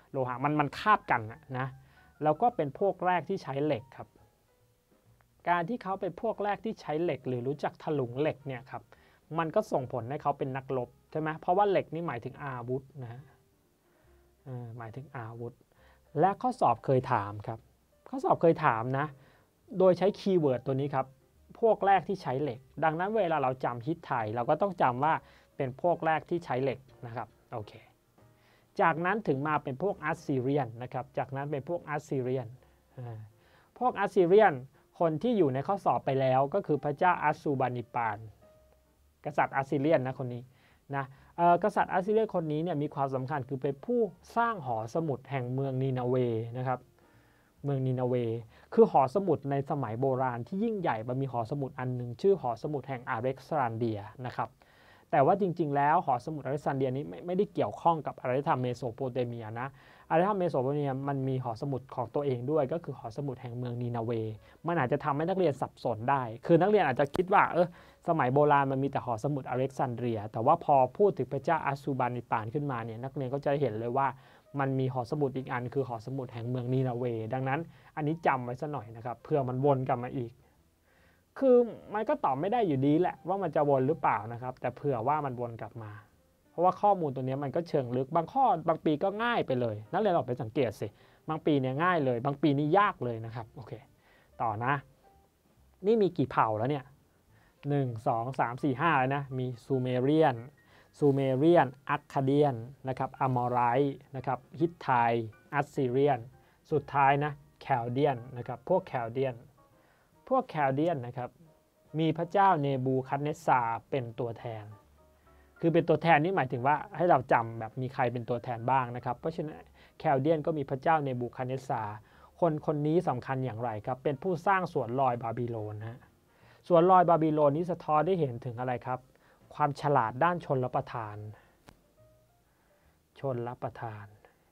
โลหะมันมันคาบกันนะแล้วก็เป็นพวกแรกที่ใช้เหล็กครับการที่เขาเป็นพวกแรกที่ใช้เหล็กหรือรู้จักถลุงเหล็กเนี่ยครับมันก็ส่งผลให้เขาเป็นนักรบใช่ไหมเพราะว่าเหล็กนี่หมายถึงอาวุธนะหมายถึงอาวุธและข้อสอบเคยถามครับข้อสอบเคยถามนะโดยใช้คีย์เวิร์ดตัวนี้ครับพวกแรกที่ใช้เหล็กดังนั้นเวลาเราจำฮิตไทยเราก็ต้องจำว่าเป็นพวกแรกที่ใช้เหล็กนะครับโอเคจากนั้นถึงมาเป็นพวกอัสซีเรียนนะครับจากนั้นเป็นพวกอัสซีเรียนพวกอัสซีเรียนคนที่อยู่ในข้อสอบไปแล้วก็คือพระเจ้าอัสซูบานิปานกษัตริย์อัสซีเรียนนะคนนี้นะกษัตริย์อัสซีเรียนคนนี้เนี่ยมีความสำคัญคือเป็นผู้สร้างหอสมุดแห่งเมืองนีนาเวนะครับเมืองนีนาเวคือหอสมุดในสมัยโบราณที่ยิ่งใหญ่มันมีหอสมุดอันหนึ่งชื่อหอสมุดแห่งอาเล็กซานเดรียนะครับแต่ว่าจริงๆแล้วหอสมุดอาเล็กซานเดรียนี้ไม่ไม่ได้เกี่ยวข้องกับอารยธรรมเมโสโปเตเมียนะอารยธรรมเมโสโปเตเมียมันมีหอสมุดของตัวเองด้วยก็คือหอสมุดแห่งเมืองนีนาเวมันอาจจะทำให้นักเรียนสับสนได้คือนักเรียนอาจจะคิดว่าเออสมัยโบราณมันมีแต่หอสมุดอเล็กซานเดรียแต่ว่าพอพูดถึงพระเจ้าอัสซูบานิปานขึ้นมาเนี่ยนักเรียนก็จะเห็นเลยว่ามันมีหอสมุดอีกอันคือหอสมุดแห่งเมืองนีนาเวดังนั้นอันนี้จำไว้ซะหน่อยนะครับเพื่อมันวนกลับมาอีกคือมันก็ตอบไม่ได้อยู่ดีแหละว่ามันจะวนหรือเปล่านะครับแต่เผื่อว่ามันวนกลับมาเพราะว่าข้อมูลตัวนี้มันก็เชิงลึกบางข้อบางปีก็ง่ายไปเลยนักเรียนลองไปสังเกตสิบางปีเนี่ยง่ายเลยบางปีนี่ยากเลยนะครับโอเคต่อนะนี่มีกี่เผ่าแล้วเนี่ยหนึ่ง สอง สาม สี่ ห้าแล้วนะมีซูเมเรียนซูเมเรียนอัคคาเดียนนะครับอมอไรต์นะครับฮิตไทอัสซีเรียนสุดท้ายนะแคลเดียนนะครับพวกแคลเดียนพวกแคลเดียนนะครับมีพระเจ้าเนบูคัดเนสซาร์เป็นตัวแทนคือเป็นตัวแทนนี่หมายถึงว่าให้เราจำแบบมีใครเป็นตัวแทนบ้างนะครับเพราะฉะนั้นแคลเดียนก็มีพระเจ้าเนบูคัดเนสซาร์คนคนนี้สำคัญอย่างไรครับเป็นผู้สร้างสวนลอยบาบิโลนนะสวนลอยบาบิโลนนี้สะท้อนได้เห็นถึงอะไรครับความฉลาดด้านชนรับประทานชนรับประทาน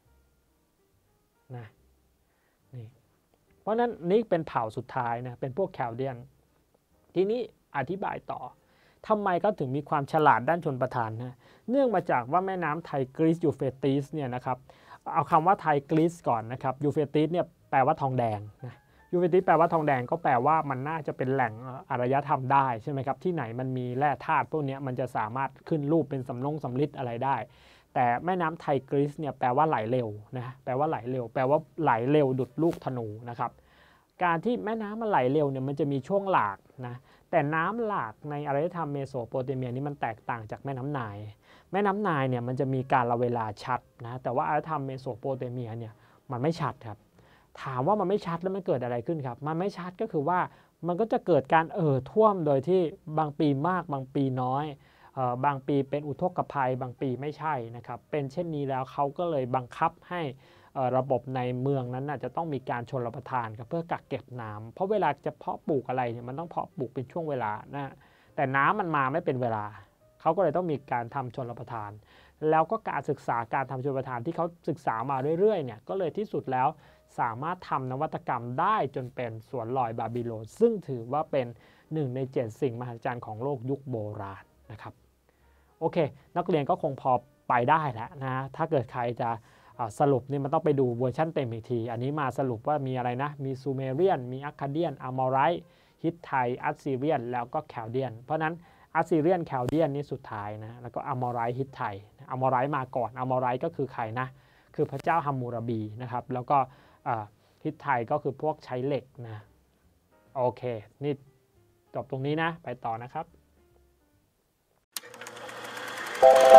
นะนี่เพราะนั้นนี่เป็นเผ่าสุดท้ายนะเป็นพวกแคลเดียนทีนี้อธิบายต่อทำไมเขาถึงมีความฉลาดด้านชนประทานนะเนื่องมาจากว่าแม่น้ำไทกรีซยูเฟรติสเนี่ยนะครับเอาคำว่าไทกรีซก่อนนะครับยูเฟรติสเนี่ยแปลว่าทองแดงนะยูเฟรติสแปลว่าทองแดงก็แปลว่ามันน่าจะเป็นแหล่งอารยธรรมได้ใช่ไหมครับที่ไหนมันมีแร่ธาตุพวกนี้มันจะสามารถขึ้นรูปเป็นสำนงสำลิดอะไรได้แต่แม่น้ำไทกรีซเนี่ยแปลว่าไหลเร็วนะแปลว่าไหลเร็วแปลว่าไหลเร็วดุจลูกธนูนะครับการที่แม่น้ำมันไหลเร็วเนี่ยมันจะมีช่วงหลากนะแต่น้ำหลากในอารยธรรมเมโสโปเตเมียนี่มันแตกต่างจากแม่น้ำไนล์แม่น้ำไนล์เนี่ยมันจะมีการละเวลาชัดนะแต่ว่าอารยธรรมเมโสโปเตเมียเนี่ยมันไม่ชัดครับถามว่ามันไม่ชัดแล้วมันเกิดอะไรขึ้นครับมันไม่ชัดก็คือว่ามันก็จะเกิดการเอ่อท่วมโดยที่บางปีมากบางปีน้อยเอ่อบางปีเป็นอุทกภัยบางปีไม่ใช่นะครับเป็นเช่นนี้แล้วเขาก็เลยบังคับให้ระบบในเมืองนั้นน่ะจะต้องมีการชลประทานครับเพื่อกักเก็บน้ำเพราะเวลาจะเพาะปลูกอะไรเนี่ยมันต้องเพาะปลูกเป็นช่วงเวลานะแต่น้ำมันมาไม่เป็นเวลาเขาก็เลยต้องมีการทำชลประทานแล้วก็การศึกษาการทำชลประทานที่เขาศึกษามาเรื่อยๆเนี่ยก็เลยที่สุดแล้วสามารถทำนวัตกรรมได้จนเป็นสวนลอยบาบิโลนซึ่งถือว่าเป็นหนึ่งในเจ็ดสิ่งมหัศจรรย์ของโลกยุคโบราณนะครับโอเคนักเรียนก็คงพอไปได้แล้วนะถ้าเกิดใครจะสรุปนี่มันต้องไปดูเวอร์ชันเต็มอีกทีอันนี้มาสรุปว่ามีอะไรนะมีซูเมเรียนมีอัคคาเดียนอมอไรต์ฮิตไทอัสซีเรียนแล้วก็แคลเดียนเพราะนั้นอัสซีเรียนแคลเดียนนี่สุดท้ายนะแล้วก็อมอไรต์ฮิตไทอมอไรต์มาก่อนอมอไรต์ก็คือใครนะคือพระเจ้าฮัมมูราบีนะครับแล้วก็ฮิตไทก็คือพวกใช้เหล็กนะโอเคนี่จบตรงนี้นะไปต่อนะครับ